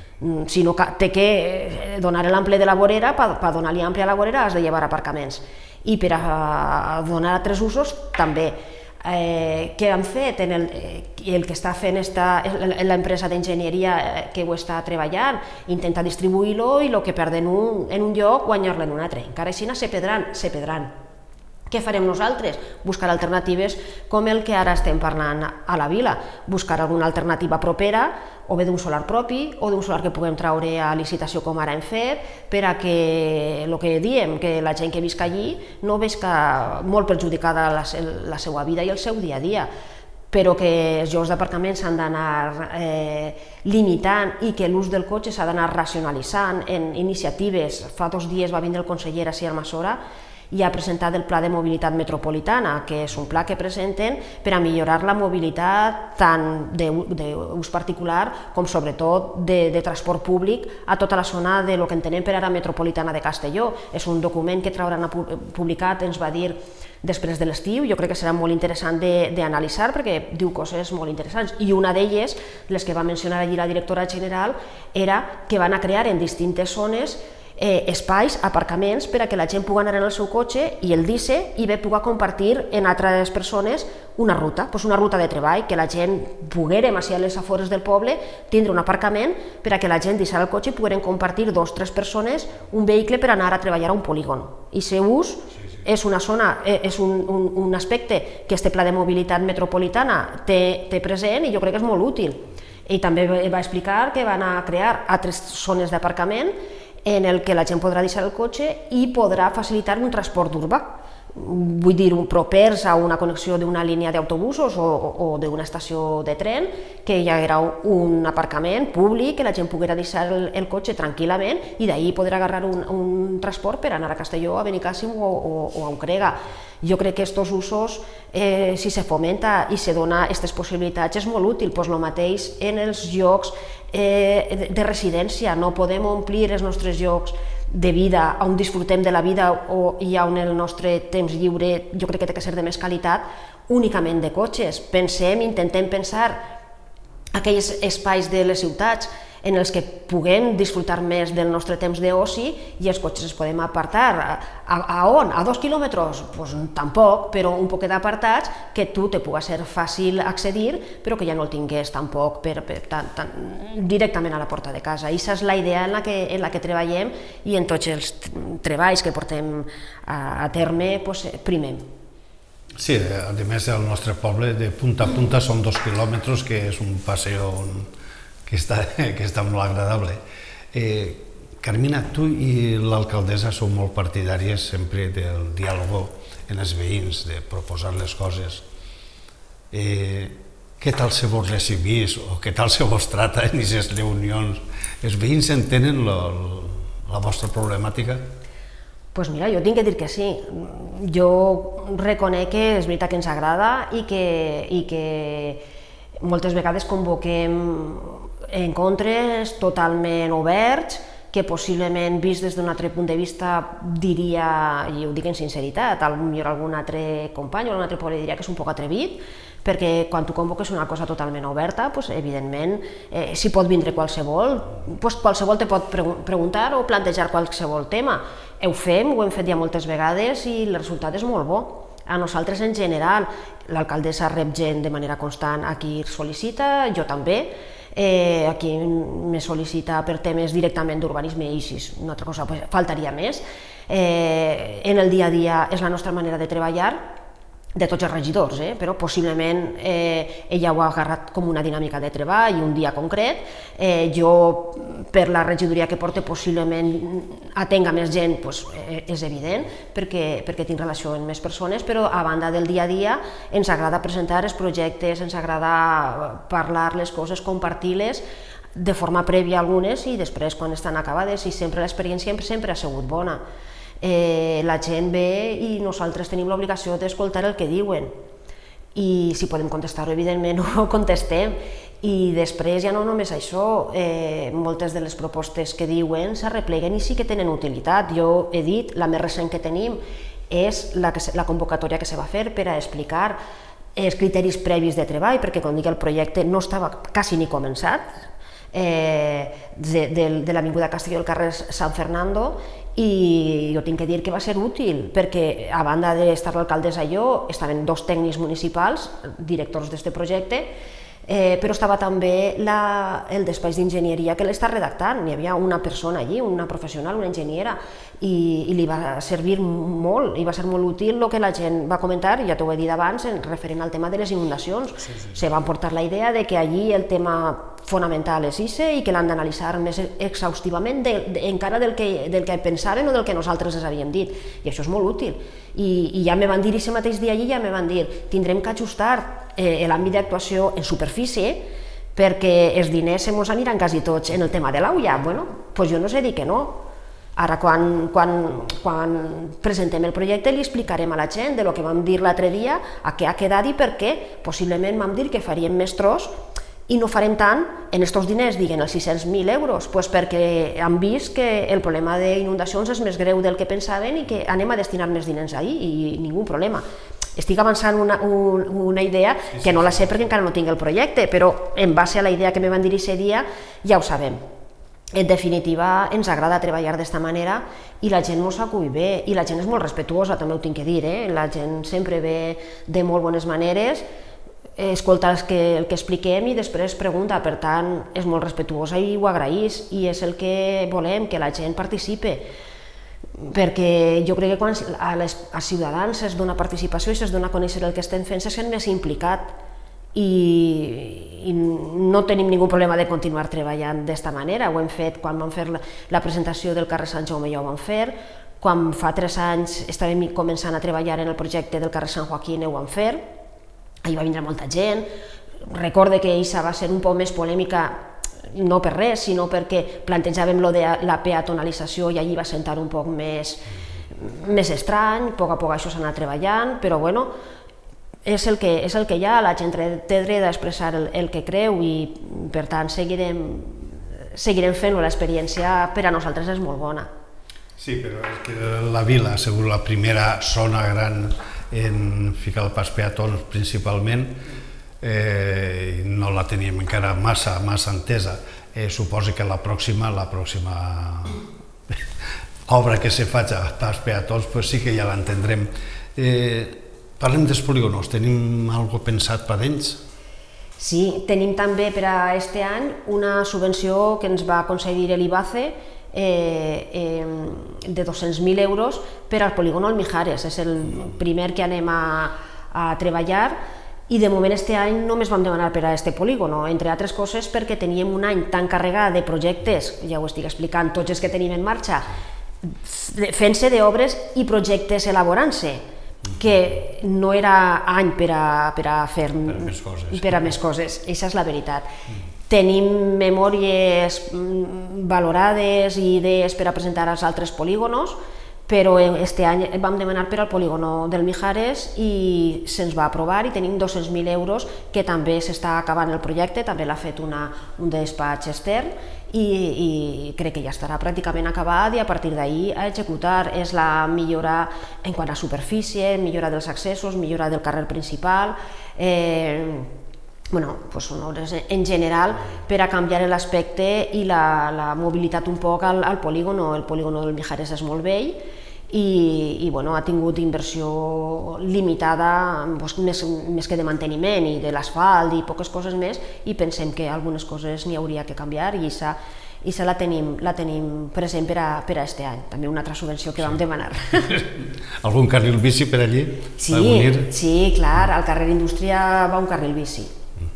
Si no té que donar l'ample de la vorera, per donar-li ample a la vorera has de llevar aparcaments, i per a donar altres usos també. Eh, què han fet? En el, eh, el que està fent l'empresa d'enginyeria que ho està treballant, intenta distribuir-lo i el que perden un, en un lloc guanyar-lo en un altre. Encara així se perdran, se perdran. Què farem nosaltres? Buscar alternatives com el que ara estem parlant a la vila, buscar alguna alternativa propera, o bé d'un solar propi, o d'un solar que puguem traure a licitació com ara hem fet, per a que, el que diem, que la gent que visca allí no visca molt perjudicada la, la seva vida i el seu dia a dia, però que els llocs d'aparcament s'han d'anar eh, limitant i que l'ús del cotxe s'ha d'anar racionalitzant en iniciatives. Fa dos dies va vindre el conseller a Almassora i ha presentat el Pla de Mobilitat Metropolitana, que és un pla que presenten per a millorar la mobilitat tant d'ús particular com sobretot de, de transport públic a tota la zona de lo que entenem per ara metropolitana de Castelló. És un document que trauran publicat, ens va dir, després de l'estiu. Jo crec que serà molt interessant d'analitzar perquè diu coses molt interessants, i una d'elles, les que va mencionar allí la directora general, era que van a crear en distintes zones Eh, espais, aparcaments, per a que la gent pugui anar en el seu cotxe i el dice i bé pugui compartir en altres persones una ruta, doncs una ruta de treball, que la gent poguérem, a les afores del poble, tindre un aparcament per a que la gent deixar el cotxe i poguérem compartir dos o tres persones un vehicle per anar a treballar a un polígon. I ser ús és una zona, és un, un, un aspecte que este pla de mobilitat metropolitana té, té present i jo crec que és molt útil. I també va explicar que van a crear altres zones d'aparcament en el que la gent podrà deixar el cotxe i podrà facilitar un transport urbà, vull dir, propers a una connexió d'una línia d'autobusos o, o d'una estació de tren, que hi haurà un aparcament públic, que la gent poguera deixar el, el cotxe tranquil·lament i d'ahir podrà agarrar un, un transport per anar a Castelló, a Benicàssim o, o, o a Uncrega. Jo crec que aquests usos, eh, si se fomenta i se dona aquestes possibilitats, és molt útil. Pues el mateix en els llocs eh, de residència. No podem omplir els nostres llocs de vida on disfrutem de la vida o i on el nostre temps lliure jo crec que té que ser de més qualitat únicament de cotxes. Pensem, intentem pensar aquells espais de les ciutats en els que puguem disfrutar més del nostre temps d'oci i els cotxes es podem apartar. A, a on? A dos quilòmetres? Pues tampoc, però un poquet d'apartats que tu te puga ser fàcil accedir, però que ja no el tingués tampoc per, per, tan, tan, directament a la porta de casa. I aquesta és la idea en la que, en la que treballem i en tots els treballs que portem a, a terme pues, primem. Sí, a més el nostre poble de punta a punta són dos quilòmetres, que és un passeo que està, que està molt agradable. Eh, Carmina, tu i l'alcaldessa sou molt partidàries sempre del diàleg en els veïns, de proposar les coses. Eh, què tal se vos recibís o què tal se vos trata en aquestes reunions? Els veïns entenen la, la vostra problemàtica? Doncs mira, jo tinc que dir que sí. Jo reconec que és veritat que ens agrada i que, i que moltes vegades convoquem encontres totalment oberts, que possiblement, vist des d'un altre punt de vista, diria, i ho dic en sinceritat, potser algun altre company o algun altre poble diria que és un poc atrevit, perquè quan tu convoques una cosa totalment oberta, pues, evidentment, eh, si pot vindre qualsevol, pues, qualsevol te pot preguntar o plantejar qualsevol tema. Ho fem, ho hem fet ja moltes vegades i el resultat és molt bo. A nosaltres en general, l'alcaldessa rep gent de manera constant a qui sol·licita, jo també, eh, a qui me sol·licita per temes directament d'urbanisme i així, una altra cosa, pues, faltaria més. Eh, en el dia a dia és la nostra manera de treballar, de tots els regidors, eh? Però possiblement eh, ella ho ha agarrat com una dinàmica de treball i un dia concret. Eh, jo, per la regidoria que porto, possiblement atenga més gent, pues, eh, és evident, perquè, perquè tinc relació amb més persones, però a banda del dia a dia ens agrada presentar els projectes, ens agrada parlar les coses, compartir-les de forma prèvia algunes i després quan estan acabades, i sempre l'experiència sempre ha sigut bona. Eh, la gent ve i nosaltres tenim l'obligació d'escoltar el que diuen i si podem contestar-ho, evidentment ho contestem, i després ja no només això, eh, moltes de les propostes que diuen s'arrepleguen i sí que tenen utilitat. Jo he dit, la més recent que tenim és la, que, la convocatòria que se va fer per a explicar els criteris previs de treball, perquè com dic el projecte no estava quasi ni començat. Eh, de, de, de l'Avinguda Castelló al carrer San Fernando, i jo tinc que dir que va ser útil, perquè a banda d'estar l'alcaldessa i jo, estaven dos tècnics municipals, directors d'aquest projecte, Eh, però estava també la, el despatx d'enginyeria que l'està redactant. Hi havia una persona allí, una professional, una enginyera, i, i li va servir molt, i va ser molt útil el que la gent va comentar, ja t'ho he dit abans, en referent al tema de les inundacions. Sí, sí. Se van portar la idea de que allí el tema fonamental és I C E i que l'han d'analitzar més exhaustivament de, de, encara del que, del que pensaven o del que nosaltres els havíem dit, i això és molt útil. I, i ja me van dir, aquest mateix dia allí ja me van dir, tindrem que ajustar eh, l'àmbit d'actuació en superfície perquè els diners se mos aniran quasi tots en el tema de l'aulla. Bueno, doncs jo no sé dir que no. Ara, quan, quan, quan presentem el projecte, li explicarem a la gent de lo que vam dir l'altre dia, a què ha quedat i per què. Possiblement vam dir que faríem més tros i no farem tant en aquests diners, diguen els sis-cents mil euros, pues perquè han vist que el problema d'inundacions és més greu del que pensaven i que anem a destinar més diners ahí i ningú problema. Estic avançant una, un, una idea que no la sé perquè encara no tinc el projecte, però en base a la idea que me van dir aquest dia ja ho sabem. En definitiva, ens agrada treballar d'esta manera i la gent mos acull bé, i la gent és molt respetuosa, també ho tinc que dir, eh? La gent sempre ve de molt bones maneres, escolta el que, el que expliquem i després pregunta, per tant, és molt respetuosa i ho agraïs, i és el que volem, que la gent participe, perquè jo crec que quan a les, als ciutadans es dona participació i es dona a conèixer el que estem fent, se sent més implicat, i, i no tenim ningú problema de continuar treballant d'esta manera. Ho hem fet quan vam fer la, la presentació del carrer Sant Jaume, ja ho vam fer, quan fa tres anys estàvem començant a treballar en el projecte del carrer Sant Joaquín, ho vam fer. Ahir va vindre molta gent. Recorde que aquesta va ser un poc més polèmica, no per res, sinó perquè plantejàvem lo de la peatonalització i allí va sentar un poc més, més estrany. A poc a poc això s'ha anat treballant, però bueno, és el que, és el que hi ha, la gent té dret a expressar el, el que creu i per tant seguirem, seguirem fent-ho, l'experiència per a nosaltres és molt bona. Sí, però és que la vila ha sigut la primera zona gran en ficar el pas peatons principalment, eh, no la teníem encara massa, massa entesa. Eh, suposo que la pròxima, la pròxima obra que se faci a pas peatons, pues sí que ja l'entendrem. Eh, parlem dels polígonos, tenim alguna cosa pensat per ells? Sí, tenim també per a aquest any una subvenció que ens va concedir l'I B A C E Eh, eh, de dos-cents mil euros per al polígon Almijares. És el primer que anem a, a treballar i de moment este any només vam demanar per a aquest polígon, entre altres coses perquè teníem un any tan carregat de projectes, ja ho estic explicant, tots els que tenim en marxa, fent-se d'obres i projectes elaborant-se, que no era any per a, per a fer per a més coses. Per a més coses, això és la veritat. Tenim memòries valorades i idees per a presentar als altres polígonos, però este any vam demanar per al polígono del Mijares i se'ns va aprovar i tenim dos-cents mil euros, que també s'està acabant el projecte, també l'ha fet una, un despatx extern i, i crec que ja estarà pràcticament acabat i a partir d'ahir a executar. És la millora en quant a superfície, millora dels accessos, millora del carrer principal, eh, bueno, pues són obres en general per a canviar l'aspecte i la, la mobilitat un poc al, al polígono. El polígono del Mijares és molt vell i, i bueno, ha tingut inversió limitada, pues, més, més que de manteniment i de l'asfalt i poques coses més, i pensem que algunes coses n'hi hauria que canviar i això i la tenim, la tenim present per a, per a este any. També una altra subvenció que vam demanar. Algun carril bici per allí? Sí, sí, clar, al carrer Indústria va un carril bici.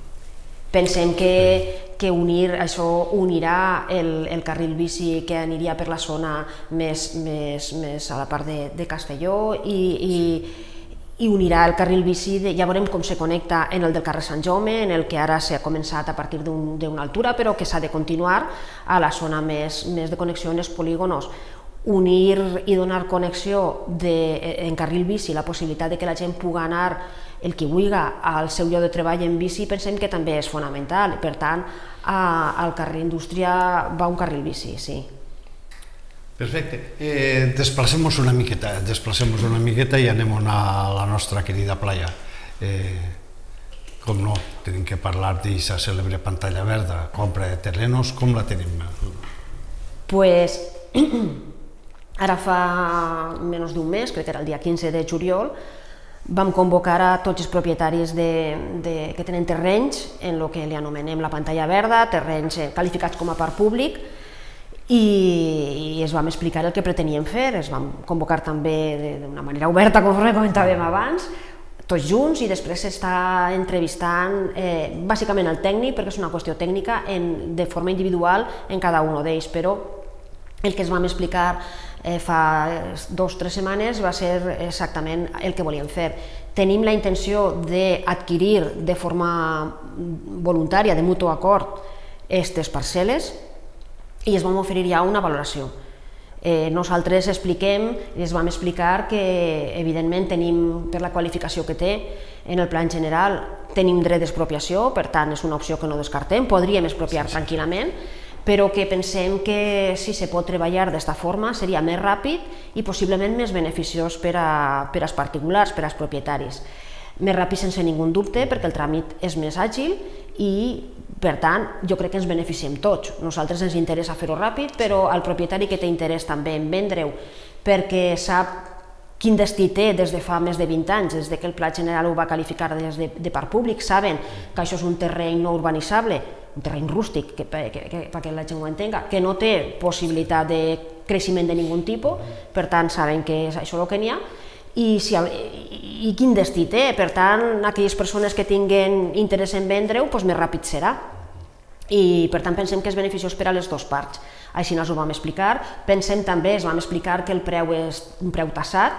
Pensem que, que unir, això unirà el, el carril bici que aniria per la zona més, més, més a la part de, de Castelló i, i, i unirà el carril bici, de, ja veurem com se connecta en el del carrer Sant Jaume, en el que ara s'ha començat a partir d'una un, altura, però que s'ha de continuar a la zona més, més de connexió en els polígonos. Unir i donar connexió de, en carril bici, la possibilitat de que la gent pugui anar, el que vulgui, al seu lloc de treball en bici, pensem que també és fonamental. Per tant, a, al carrer Indústria va un carril bici, sí. Perfecte. Eh, desplacem-nos una miqueta, desplacem-nos una miqueta i anem a la nostra querida playa. Eh, com no, tenim que parlar d'aquesta cèlebre pantalla verda, compra de terrenos, com la tenim? Pues, ara fa menys d'un mes, crec que era el dia quinze de juliol, vam convocar a tots els propietaris de, de, que tenen terrenys en el que li anomenem la pantalla verda, terrenys qualificats com a parc públic, i, i es vam explicar el que preteníem fer. Es vam convocar també d'una manera oberta, com comentàvem abans, tots junts, i després s'està entrevistant eh, bàsicament el tècnic, perquè és una qüestió tècnica, en, de forma individual en cada un d'ells, però el que es vam explicar eh, fa dos o tres setmanes va ser exactament el que volíem fer. Tenim la intenció d'adquirir de forma voluntària, de mutu acord, aquestes parcel·les, i es vam oferir ja una valoració. Eh, nosaltres expliquem, i es vam explicar que evidentment tenim, per la qualificació que té en el plan general, tenim dret d'expropiació, per tant és una opció que no descartem, podríem expropiar sí, sí. tranquil·lament, però que pensem que si se pot treballar d'esta forma seria més ràpid i possiblement més beneficiós per, a, per als particulars, per als propietaris. Més ràpid sense ningú dubte, perquè el tràmit és més àgil i, per tant, jo crec que ens beneficiem tots. Nosaltres ens interessa fer-ho ràpid, però al propietari que té interès també en vendre-ho perquè sap quin destí té des de fa més de vint anys, des que el Pla General ho va qualificar des de, de parc públic, saben que això és un terreny no urbanitzable, un terreny rústic, que, que, que, perquè la gent ho entenga, que no té possibilitat de creixement de ningun tipus, per tant saben que és això el que n'hi ha, i, si, i quin destí té, per tant aquelles persones que tinguin interès en vendre-ho, doncs més ràpid serà. I per tant pensem que és beneficiós per a les dues parts. Així ens ho vam explicar. Pensem també, es vam explicar que el preu és un preu tassat,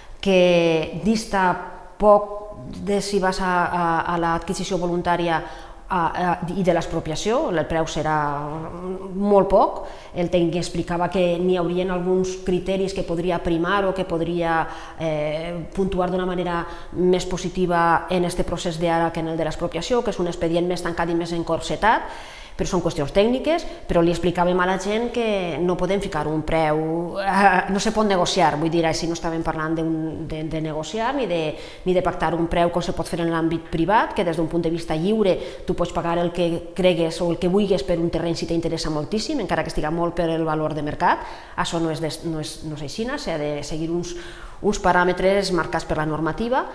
que dista poc de si vas a, a, a l'adquisició voluntària a, a, i de l'expropiació, el preu serà molt poc. El tècnic explicava que n'hi haurien alguns criteris que podria primar o que podria eh, puntuar d'una manera més positiva en aquest procés d'ara que en el de l'expropiació, que és un expedient més tancat i més encorsetat, però són qüestions tècniques, però li explicàvem a la gent que no podem ficar un preu, eh, no se pot negociar, vull dir, així no estàvem parlant de, de, de negociar ni de, ni de pactar un preu com se pot fer en l'àmbit privat, que des d'un punt de vista lliure tu pots pagar el que cregues o el que vulguis per un terreny si t'interessa moltíssim, encara que estiga molt per el valor de mercat. Això no és, de, no és, no és així, s'ha de seguir uns, uns paràmetres marcats per la normativa.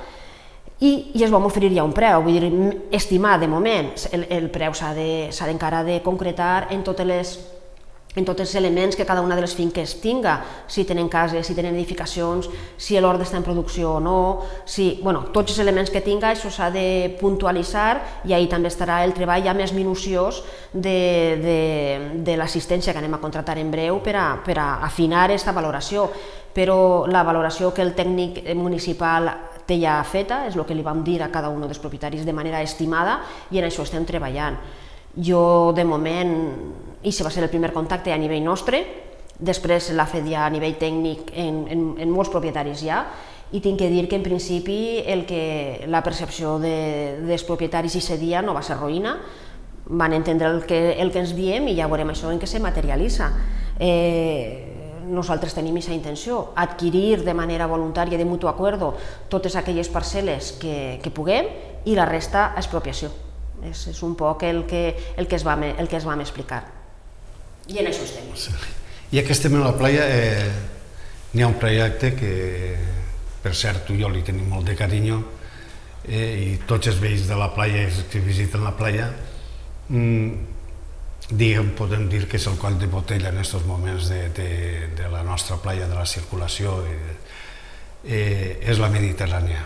I, i es vam oferir ja un preu, vull dir, estimar de moment, el, el preu s'ha d'encara de, de concretar en totes les en tots els elements que cada una de les finques tinga, si tenen cases, si tenen edificacions, si l'hort està en producció o no, si, bueno, tots els elements que tinga, això s'ha de puntualitzar i ahí també estarà el treball ja més minuciós de, de, de l'assistència que anem a contractar en breu per a, per a afinar aquesta valoració, però la valoració que el tècnic municipal té ja feta, és el que li vam dir a cada un dels propietaris de manera estimada i en això estem treballant. Jo, de moment, aquest va ser el primer contacte a nivell nostre, després l'ha fet ja a nivell tècnic en, en, en molts propietaris ja, i tinc que dir que en principi el que, la percepció de, dels propietaris aquest dia no va ser roïna, van entendre el que, el que ens diem i ja veurem això en què se materialitza. Eh, Nosaltres tenim aquesta intenció, adquirir de manera voluntària, de mutu acuerdo, totes aquelles parcel·les que, que puguem i la resta a expropiació. És, és un poc el que, el, que es vam, el que es vam explicar. I en això estem. Sí. I que estem a la playa, eh, n'hi ha un projecte que, per cert, tu i jo li tenim molt de carinyo, eh, i tots els veïns de la playa que visiten la playa, mm, diguem, podem dir que és el coll de botella en aquests moments de, de, de la nostra playa, de la circulació, eh, és la Mediterrània.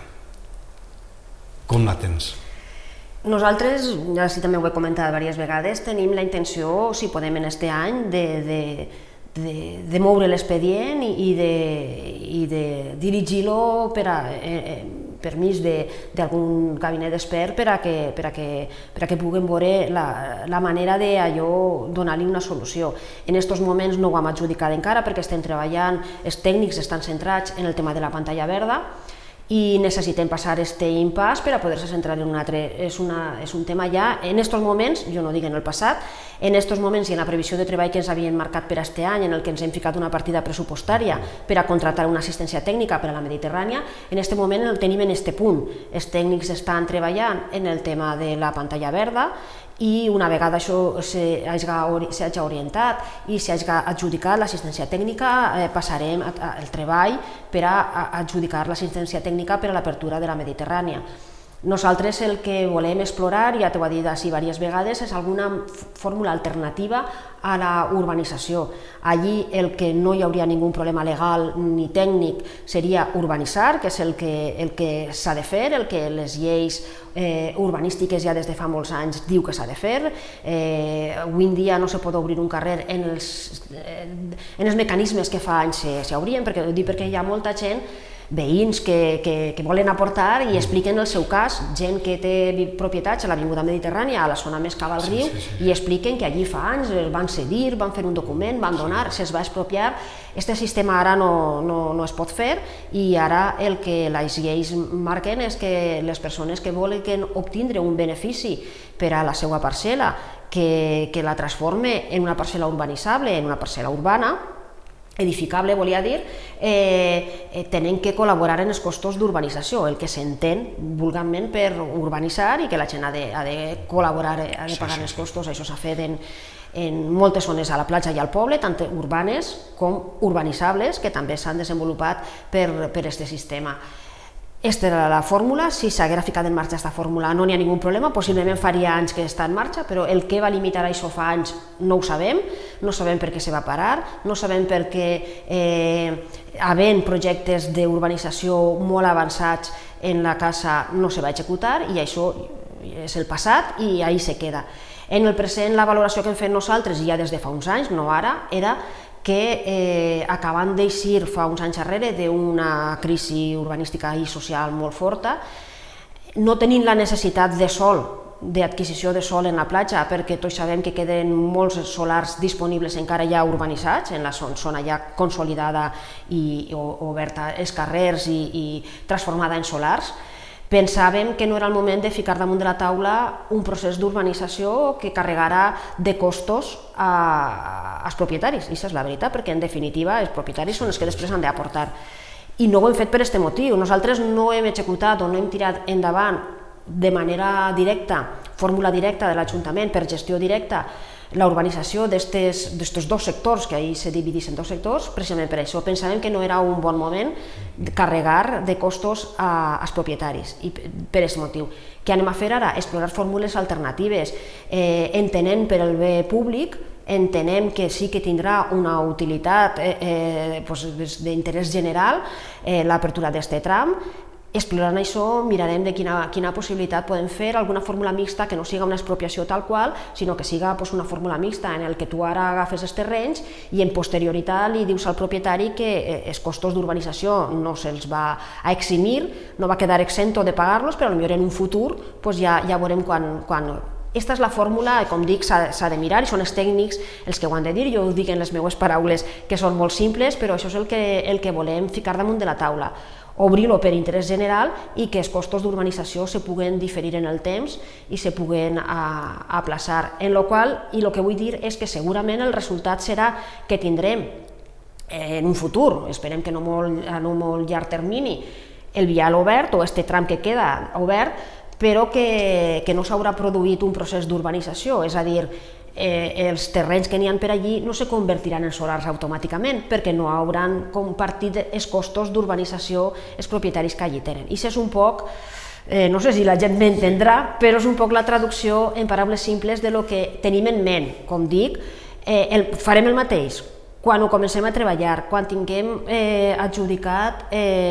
Com la tens? Nosaltres, ja sí també ho he comentat diverses vegades, tenim la intenció, si podem en aquest any, de, de, de, de moure l'expedient i, i de, i de dirigir-lo per a eh, permís d'algun gabinet d'expert per a que, per a que, per a que puguem veure la, la manera de donar-li una solució. En aquests moments no ho hem adjudicat encara perquè estem treballant, els tècnics estan centrats en el tema de la pantalla verda i necessitem passar aquest impàs per a poder-se centrar en un altre. És, una, és un tema ja, en aquests moments, jo no dic en el passat, en aquests moments i en la previsió de treball que ens havien marcat per aquest any, en el que ens hem ficat una partida pressupostària per a contractar una assistència tècnica per a la Mediterrània, en aquest moment el tenim en aquest punt. Els tècnics estan treballant en el tema de la pantalla verda i una vegada això s'hagi orientat i s'hagi adjudicat l'assistència tècnica, passarem al treball per a adjudicar l'assistència tècnica per a l'apertura de la Mediterrània. Nosaltres el que volem explorar, ja t'ho he dit així diverses vegades, és alguna fórmula alternativa a la urbanització. Allí el que no hi hauria ningú problema legal ni tècnic seria urbanitzar, que és el que s'ha de fer, el que les lleis urbanístiques ja des de fa molts anys diu que s'ha de fer. Avui en dia no se pot obrir un carrer en els mecanismes que fa anys s'obrien, perquè ho dic perquè hi ha molta gent, veïns que volen aportar i expliquen el seu cas, gent que té propietats a l'Avinguda Mediterrània, a la zona més cava al riu, i expliquen que allí fa anys van cedir, van fer un document, van donar, se'ls va expropiar. Aquest sistema ara no es pot fer i ara el que les lleis marquen és que les persones que volen obtindre un benefici per a la seva parcel·la, que la transforme en una parcel·la urbanitzable, en una parcel·la urbana, edificable, volia dir, tenen que col·laborar en els costos d'urbanització, el que s'entén vulgarment per urbanitzar i que la gent ha de col·laborar, ha de pagar els costos. Això s'ha fet en moltes zones a la platja i al poble, tant urbanes com urbanitzables, que també s'han desenvolupat per aquest sistema. Aquesta era la fórmula, si s'haguera ficat en marxa aquesta fórmula no n'hi ha ningun problema, possiblement faria anys que està en marxa, però el que va limitar això fa anys no ho sabem, no sabem per què se va parar, no sabem per què havent projectes d'urbanització molt avançats en la casa no se va executar i això és el passat i ahí se queda. En el present la valoració que hem fet nosaltres ja des de fa uns anys, no ara, era que acabant d'eixir fa uns anys darrere d'una crisi urbanística i social molt forta, no tenint la necessitat de sol, d'adquisició de sol en la platja, perquè tots sabem que queden molts solars disponibles encara ja urbanitzats, en la zona ja consolidada i oberta als carrers i transformada en solars. Pensàvem que no era el moment de ficar damunt de la taula un procés d'urbanització que carregarà de costos als propietaris, i això és la veritat, perquè en definitiva els propietaris són els que després han d'aportar. I no ho hem fet per aquest motiu, nosaltres no hem executat o no hem tirat endavant de manera directa, fórmula directa de l'Ajuntament per gestió directa, la urbanització d'aquests dos sectors, que ahir se dividís en dos sectors, precisament per això. Pensàvem que no era un bon moment carregar de costos als propietaris, i per aquest motiu. Què anem a fer ara? Explorar fórmules alternatives, entenent per al bé públic, entenem que sí que tindrà una utilitat d'interès general l'apertura d'aquest tram. Explorant això mirarem de quina possibilitat podem fer alguna fórmula mixta que no siga una expropiació tal qual, sinó que siga una fórmula mixta en què tu ara agafes els terrenys i en posterioritat li dius al propietari que els costos d'urbanització no se'ls va a eximir, no va quedar exento de pagar-los, però potser en un futur ja veurem quan. Aquesta és la fórmula, com dic, s'ha de mirar i són els tècnics els que ho han de dir. Jo ho dic en les meves paraules, que són molt simples, però això és el que volem ficar damunt de la taula. Obrir-lo per interès general i que els costos d'urbanització se puguen diferir en el temps i se puguen aplaçar. En la qual, i el que vull dir és que segurament el resultat serà que tindrem en un futur, esperem que no molt llarg termini, el vial obert o aquest tram que queda obert, però que no s'haurà produït un procés d'urbanització, és a dir, els terrenys que n'hi ha per allí no se convertiran en solars automàticament perquè no hauran compartit els costos d'urbanització els propietaris que allí tenen. I això és un poc, no sé si la gent m'entendrà, però és un poc la traducció en paraules simples del que tenim en ment. Com dic, farem el mateix quan ho comencem a treballar, quan tinguem adjudicat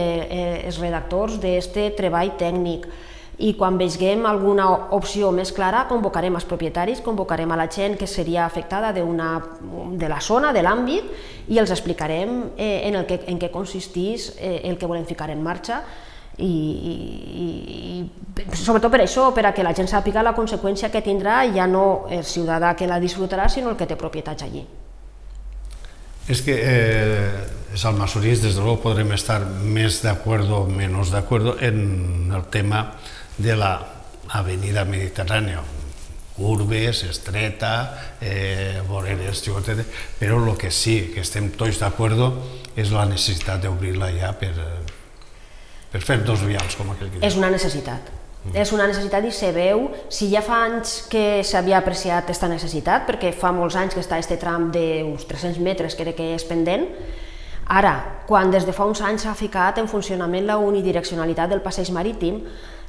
els redactors d'aquest treball tècnic, i quan veiem alguna opció més clara convocarem els propietaris, convocarem a la gent que seria afectada de la zona, de l'àmbit, i els explicarem en què consisteix el que volem ficar en marxa i sobretot per això, per a que la gent sàpiga la conseqüència que tindrà ja no el ciutadà que la disfrutarà, sinó el que té propietats allí. Es que els almasorís, desde luego, podrem estar més d'acord o menys d'acord en el tema de la avenida Mediterránea, urbes, estreta, voreres, però el que sí que estem tots d'acord és la necessitat d'obrir-la ja per fer dos vials, com aquell que diu. És una necessitat. És una necessitat i se veu, si ja fa anys que s'havia apreciat aquesta necessitat, perquè fa molts anys que està aquest tram d'uns tres-cents metres que és pendent, ara, quan des de fa uns anys s'ha ficat en funcionament la unidireccionalitat del passeig marítim,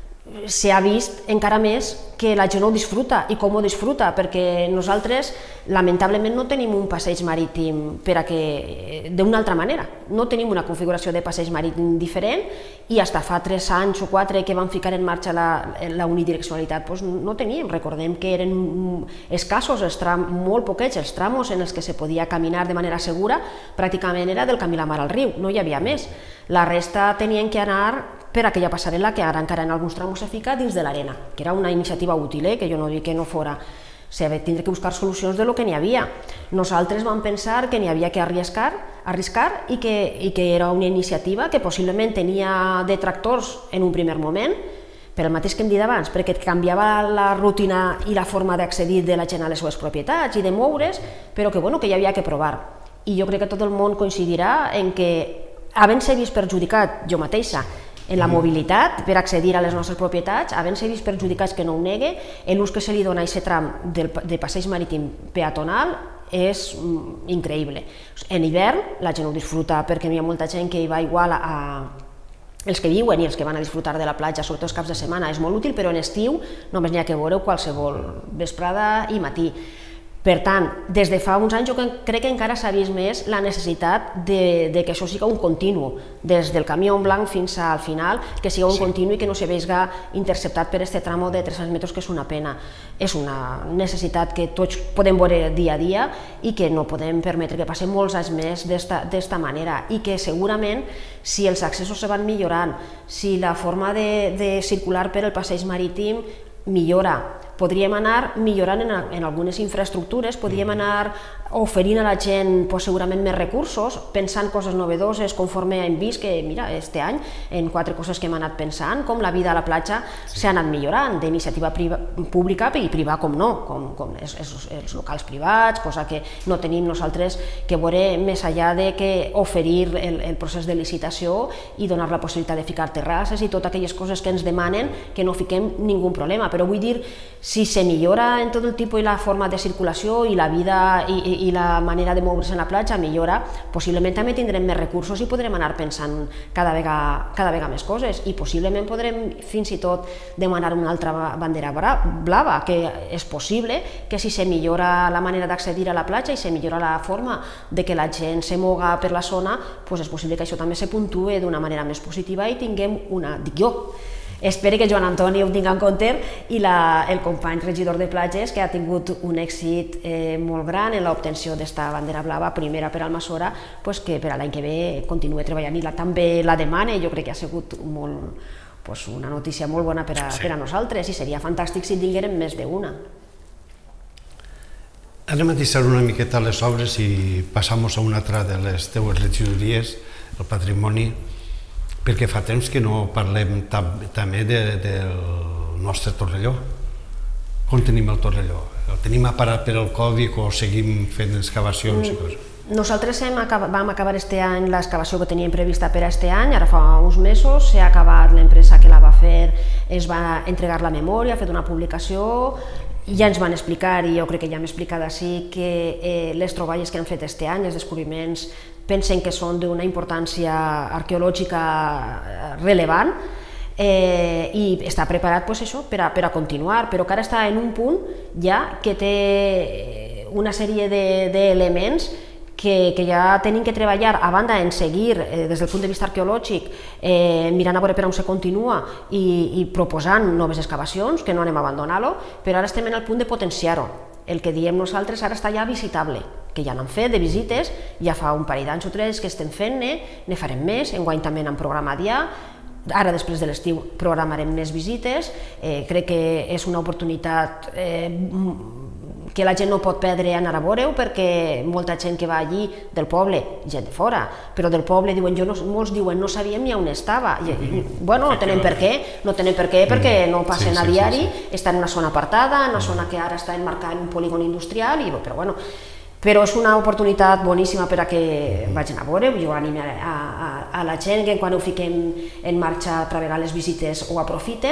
s'ha vist encara més que la gent ho disfruta i com ho disfruta, perquè nosaltres lamentablement no tenim un passeig marítim per a que d'una altra manera, no tenim una configuració de passeig marítim diferent i fins fa tres anys o quatre que van ficar en marxa la, la unidireccionalitat doncs no teníem, recordem que eren escassos, els trams, molt poquets els tramos en els que se podia caminar de manera segura, pràcticament era del camí la mar al riu, no hi havia més, la resta tenien que anar per aquella passarel·la que ara encara en alguns trams se fica dins de l'arena, que era una iniciativa útil, eh? que jo no dic que no fora, se va tindre que buscar solucions de lo que n'hi havia. Nosaltres vam pensar que n'hi havia que arriscar, arriscar i, que, i que era una iniciativa que possiblement tenia detractors en un primer moment, per el mateix que hem dit abans, perquè canviava la rutina i la forma d'accedir de la gent a les seves propietats i de moure's, però que, bueno, que hi havia que provar. I jo crec que tot el món coincidirà en que, havent-se vist perjudicat jo mateixa, en la mobilitat per accedir a les nostres propietats, havent-se vist perjudicats que no ho negue, l'ús que se li dona a aquest tram de passeig marítim peatonal és increïble. En hivern la gent ho disfruta perquè hi ha molta gent que hi va igual a els que viuen i els que van a disfrutar de la platja, sobretot els caps de setmana, és molt útil, però en estiu només n'hi ha que veure qualsevol vesprada i matí. Per tant, des de fa uns anys jo crec que encara s'ha vist més la necessitat de, de que això siga un continu, des del camí en blanc fins al final, que siga un sí. continu i que no se vegi interceptat per aquest tramo de tres-cents metres, que és una pena. És una necessitat que tots podem veure dia a dia i que no podem permetre que passi molts anys més d'esta manera i que segurament si els accessos se van millorant, si la forma de, de circular per el passeig marítim millora, podríem anar millorant en, en algunes infraestructures, podríem anar oferint a la gent pues, segurament més recursos, pensant coses novedoses conforme hem vist que, mira, este any, en quatre coses que hem anat pensant, com la vida a la platja s'ha sí. anat millorant, d'iniciativa pública i privada, com no, com, com els, els, els locals privats, cosa que no tenim nosaltres que veure més enllà de que oferir el, el procés de licitació i donar la possibilitat de ficar terrasses i totes aquelles coses que ens demanen que no fiquem ningú problema, però vull dir, si se millora en tot el tipus i la forma de circulació i la vida i, i, i la manera de moure's en la platja millora, possiblement també tindrem més recursos i podrem anar pensant cada vegada, cada vegada més coses i possiblement podrem fins i tot demanar una altra bandera blava, que és possible que si se millora la manera d'accedir a la platja i se millora la forma de que la gent se moga per la zona, doncs és possible que això també se puntue d'una manera més positiva i tinguem una, dic jo, espero que Joan Antoni ho tingui en compte i la, el company regidor de platges que ha tingut un èxit eh, molt gran en l'obtenció d'esta bandera blava, primera per Almassora, pues que per a l'any que ve continuï treballant i la, també la demana, jo crec que ha sigut molt, pues una notícia molt bona per a, sí. per a nosaltres i seria fantàstic si en tinguérem més d'una. Anem a deixar una miqueta les obres i passam a una altra de les teues regidories, el patrimoni, perquè fa temps que no parlem també del nostre Torrelló. Com tenim el Torrelló? El tenim aparat per al Covid o seguim fent excavacions i coses? Nosaltres vam acabar este any l'excavació que teníem prevista per a este any, ara fa uns mesos s'ha acabat, l'empresa que la va fer es va entregar la memòria, ha fet una publicació, ja ens van explicar, i jo crec que ja hem explicat així, que les troballes que han fet este any, els descobriments, pensen que són d'una importància arqueològica rellevant i està preparat per a continuar, però que ara està en un punt ja que té una sèrie d'elements que ja tenim que treballar, a banda en seguir des del punt de vista arqueològic, mirant a veure per on se continua i proposant noves excavacions, que no anem a abandonar-lo, però ara estem en el punt de potenciar-ho. El que diem nosaltres ara està ja visitable, que ja n'han fet de visites, ja fa un parell d'anys o tres que estem fent-ne, ne farem més, enguany també n'han programat ja, ara després de l'estiu programarem més visites, crec que és una oportunitat que la gent no pot perdre anar a veure-ho, perquè molta gent que va allí del poble, gent de fora, però del poble diuen, molts diuen no sabíem ni on estava. Bueno, no tenen per què, no tenen per què perquè no passen a diari, està en una zona apartada, en una zona que ara està enmarcada en un polígon industrial, però bueno, però és una oportunitat boníssima per a que vagin a veure-ho. Jo animo a la gent que quan ho fiquem en marxa a treballar les visites ho aprofiten.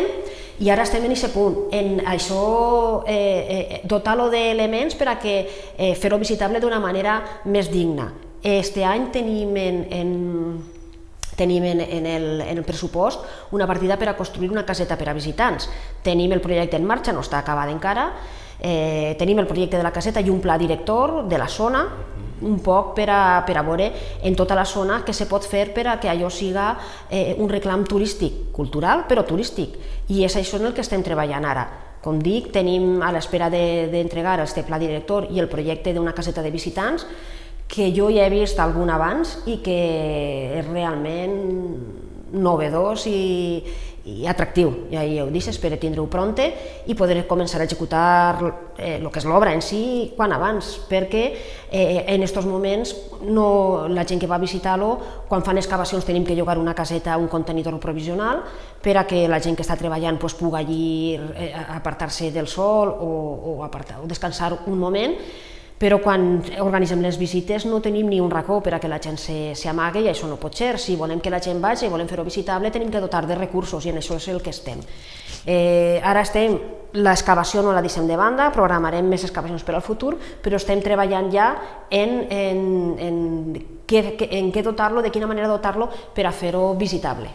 I ara estem en aquest punt, en això, eh, dotar-lo d'elements per a que eh, fer-ho visitable d'una manera més digna. Este any tenim en, en tenim en, en, el, en el pressupost una partida per a construir una caseta per a visitants. Tenim el projecte en marxa, no està acabat encara, eh, tenim el projecte de la caseta i un pla director de la zona, un poc per a, per a veure en tota la zona què se pot fer per a que allò siga eh, un reclam turístic, cultural, però turístic. I és això en el que estem treballant ara. Com dic, tenim a l'espera d'entregar de, el pla director i el projecte d'una caseta de visitants, que jo ja he vist algun abans i que és realment novedós i, i atractiu. Ja ho dic, espero tindre-ho pronte i poder començar a executar eh, el que és l'obra en si quan abans, perquè eh, en aquests moments no, la gent que va visitar-lo, quan fan excavacions tenim que llogar una caseta, un contenidor provisional, per a que la gent que està treballant pues, pugui allí eh, apartar-se del sol o, o, apartar, o descansar un moment, però quan organitzem les visites no tenim ni un racó per a que la gent s'amagui i això no pot ser. Si volem que la gent vagi i volem fer-ho visitable tenim que dotar de recursos i en això és el que estem. Eh, ara estem, l'excavació no la deixem de banda, programarem més excavacions per al futur, però estem treballant ja en, en, en, què, en què dotar-lo, de quina manera dotar-lo per a fer-ho visitable.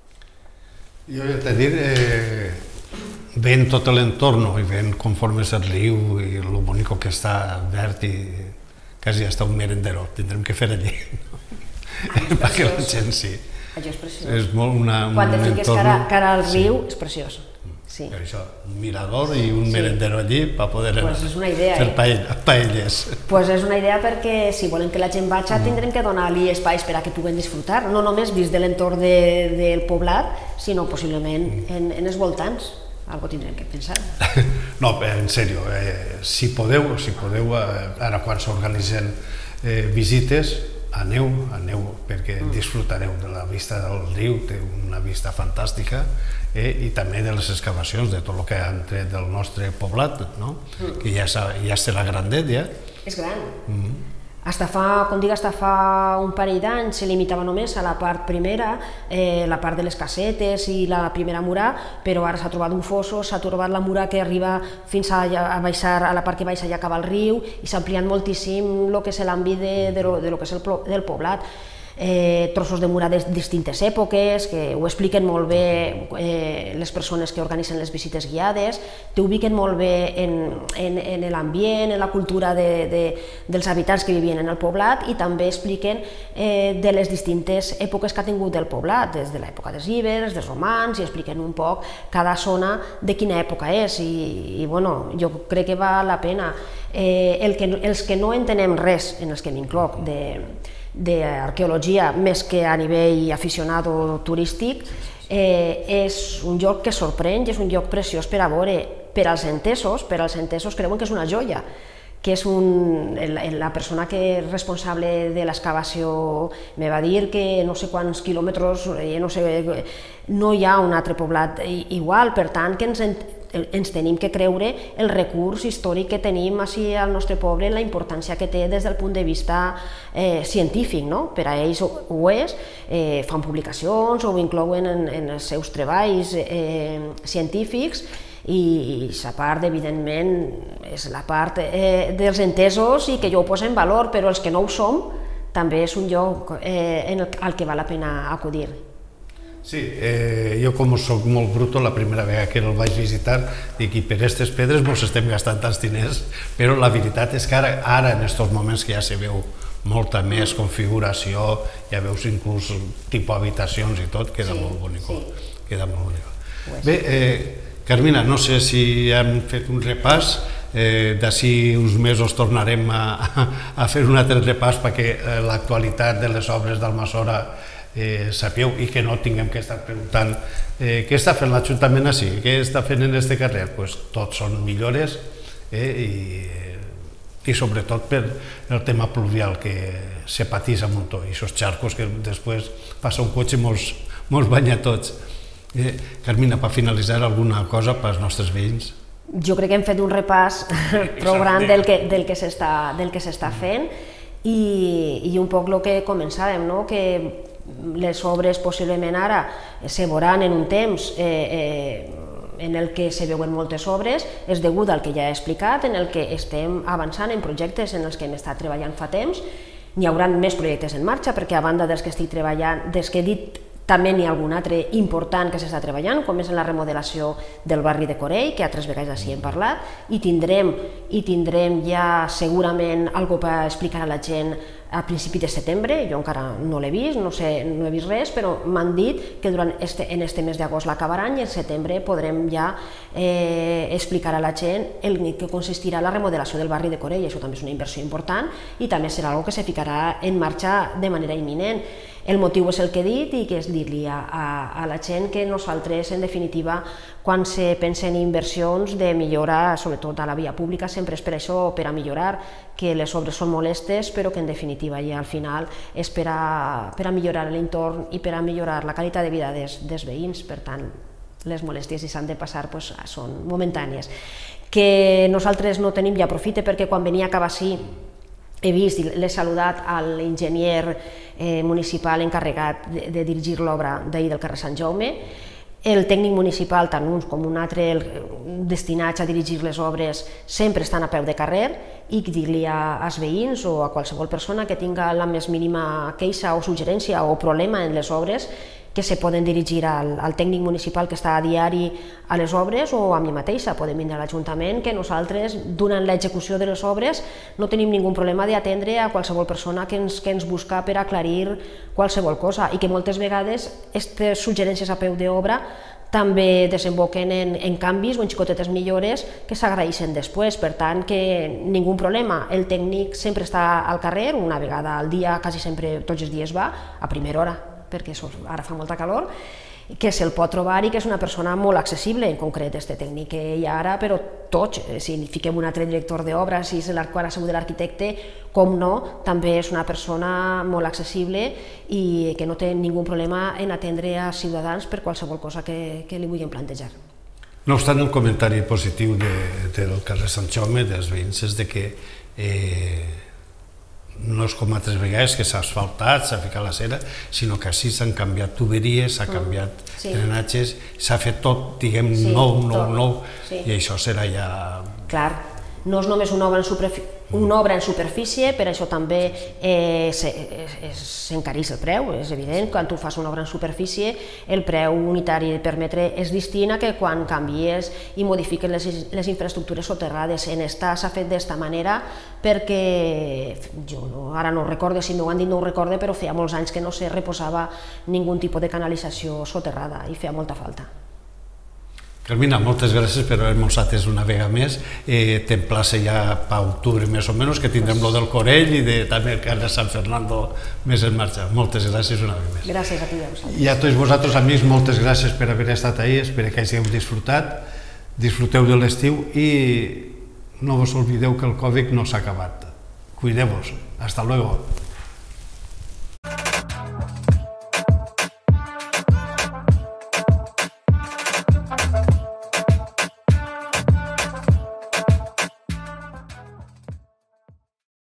Jo he de dir, eh, veient tot l'entorn i veient conforme és el riu i el bonic que està verd i quasi està un merendero, tindrem que fer allí, perquè la gent sí. Allò és preciós. És molt una, un Quan te fiques entorn... cara, cara al riu, sí. És preciós. Sí. Per això, un mirador i un sí. merendero allí per poder pues és una idea, fer eh? paelles. Pues és una idea perquè si volem que la gent vagi mm. tindrem que donar-li espais per a que puguen disfrutar, no només dins de l'entorn de, del poblat, sinó possiblement mm. en, en els voltants. Algo tindrem que pensar. No, en sèrio, eh, si podeu, si podeu, eh, ara quan s'organitzen eh, visites, aneu, aneu, perquè mm. disfrutareu de la vista del riu, té una vista fantàstica, eh, i també de les excavacions, de tot el que han tret del nostre poblat, no? Mm. Que ja, ja serà grandet, ja. És gran. Mm. Hasta fa, com dic, hasta fa un parell d'anys se limitava només a la part primera, eh, la part de les casetes i la primera murà, però ara s'ha trobat un fosso, s'ha trobat la murà que arriba fins a, a baixar a la part que baixa i acaba el riu, i s'ha ampliat moltíssim el que és l'àmbit de, de, lo, de lo que és el del poblat. Eh, trossos de murà de distintes èpoques, que ho expliquen molt bé eh, les persones que organitzen les visites guiades, t'ubiquen molt bé en, en, en l'ambient, en la cultura de, de, dels habitants que vivien en el poblat, i també expliquen eh, de les distintes èpoques que ha tingut el poblat, des de l'època dels ibers, dels romans, i expliquen un poc cada zona de quina època és, i, i bueno, jo crec que val la pena. Eh, el que, els que no entenem res, en els que m'incloc, de d'arqueologia, més que a nivell aficionat o turístic, eh, és un lloc que sorprèn i és un lloc preciós per a veure. Per als entesos, per als entesos creuen que és una joia, que és un, la persona que és responsable de l'excavació me va dir que no sé quants quilòmetres, no, sé, no hi ha un altre poblat igual, per tant que ens ens tenim que creure el recurs històric que tenim així al nostre poble, la importància que té des del punt de vista eh, científic, no? Per a ells ho, ho és, eh, fan publicacions o ho inclouen en, en els seus treballs eh, científics, i la part, evidentment, és la part eh, dels entesos i que jo ho poso en valor, però els que no ho som també és un lloc eh, en el, al que val la pena acudir. Sí, eh, jo com soc molt bruto, la primera vegada que el vaig visitar, dic, i per aquestes pedres mos estem gastant tants diners, però la veritat és que ara, ara en aquests moments que ja se veu molta més configuració, ja veus inclús tipus habitacions i tot, queda sí, molt bonic. Sí. Queda molt bonic. Pues. Bé, eh, Carmina, no sé si hem fet un repàs, eh, d'ací uns mesos tornarem a, a fer un altre repàs perquè eh, l'actualitat de les obres d'Almassora Eh, sapeu i que no tinguem que estar preguntant eh, què està fent l'Ajuntament així, què està fent en este carrer. Pues tot són millores eh, i, i sobretot per el tema pluvial que se patís a muntó i aquests xarcos que després passa un cotxe i mos, mos banya tots. Eh, Carmina, per finalitzar, alguna cosa pels nostres veïns? Jo crec que hem fet un repàs prou gran del que, del que s'està fent i, i un poc el que començàvem, no? Que les obres possiblement ara se veuran en un temps eh, eh, en el que se veuen moltes obres és degut al que ja he explicat, en el que estem avançant en projectes en els que hem estat treballant fa temps. N'hi haurà més projectes en marxa, perquè a banda dels que estic treballant, dels que he dit, també n'hi ha algun altre important que s'està treballant, com és en la remodelació del barri de Corell, que altres vegades així hem parlat, i tindrem, i tindrem ja segurament alguna cosa per explicar a la gent a principi de setembre. Jo encara no l'he vist, no sé, no he vist res, però m'han dit que durant este, en este mes d'agost l'acabaran i en setembre podrem ja eh, explicar a la gent el que consistirà la remodelació del barri de Corell. Això també és una inversió important i també serà una cosa que se ficarà en marxa de manera imminent. El motiu és el que he dit i que és dir-li a, a, a la gent que nosaltres, en definitiva, quan se pensa en inversions de millora, sobretot a la via pública, sempre és per això, per a millorar, que les obres són molestes, però que en definitiva ja al final és per a, per a millorar l'entorn i per a millorar la qualitat de vida des, dels veïns. Per tant, les molèsties, si s'han de passar, pues, són momentànies. Que nosaltres no tenim, ja aprofite, perquè quan venia a Cabassí he vist, l'he saludat a l'enginyer eh, municipal encarregat de, de dirigir l'obra d'ahir del carrer Sant Jaume, el tècnic municipal, tant un com un altre, destinats a dirigir les obres, sempre estan a peu de carrer, i dir-li als veïns o a qualsevol persona que tinga la més mínima queixa o suggerència o problema en les obres, que se poden dirigir al, al tècnic municipal que està a diari a les obres o a mi mateixa. Podem vindre a l'Ajuntament, que nosaltres, durant l'execució de les obres, no tenim ningú problema d'atendre a qualsevol persona que ens, que ens busca per aclarir qualsevol cosa, i que moltes vegades aquestes suggerències a peu d'obra també desemboquen en, en canvis o en xicotetes millores que s'agraeixen després. Per tant, que ningú problema. El tècnic sempre està al carrer, una vegada al dia, quasi sempre, tots els dies va, a primera hora, perquè ara fa molta calor, que se'l pot trobar i que és una persona molt accessible, en concret este tècnic que hi ha ara, però tots, si fiquem un altre director d'obra, si és quan ha sigut l'arquitecte, com no, també és una persona molt accessible i que no té ningú problema en atendre a ciutadans per qualsevol cosa que, que li vulguin plantejar. No obstant, el comentari positiu de, del carrer Sant Jaume, dels veïns, és de que eh, no és com altres vegades que s'ha asfaltat, s'ha ficat la cera, sinó que així s'han canviat tuberies, s'ha canviat drenatges, s'ha fet tot, diguem, nou, nou, nou, i això serà ja... Clar, no és només una obra en superfície, una obra en superfície, per això també s'encareix el preu, és evident. Quan tu fas una obra en superfície, el preu unitari per metre és distint a que quan canvies i modifiques les infraestructures soterrades. En esta s'ha fet d'esta manera perquè, jo ara no recordo, si m'ho han dit no ho recorde, però feia molts anys que no se reposava ningú tipus de canalització soterrada i feia molta falta. Carmina, moltes gràcies per haver-nos nosaltres una vegada més. T'emplaça ja per octubre més o menys, que tindrem lo del Corell i també el carrer Sant Fernando més en marxa. Moltes gràcies una vegada més. Gràcies a tu i a vosaltres. I a tots vosaltres, amics, moltes gràcies per haver estat ahí. Espero que hàgiu disfrutat. Disfruteu de l'estiu i no vos oblideu que el Covid no s'ha acabat. Cuideu-vos. Hasta luego.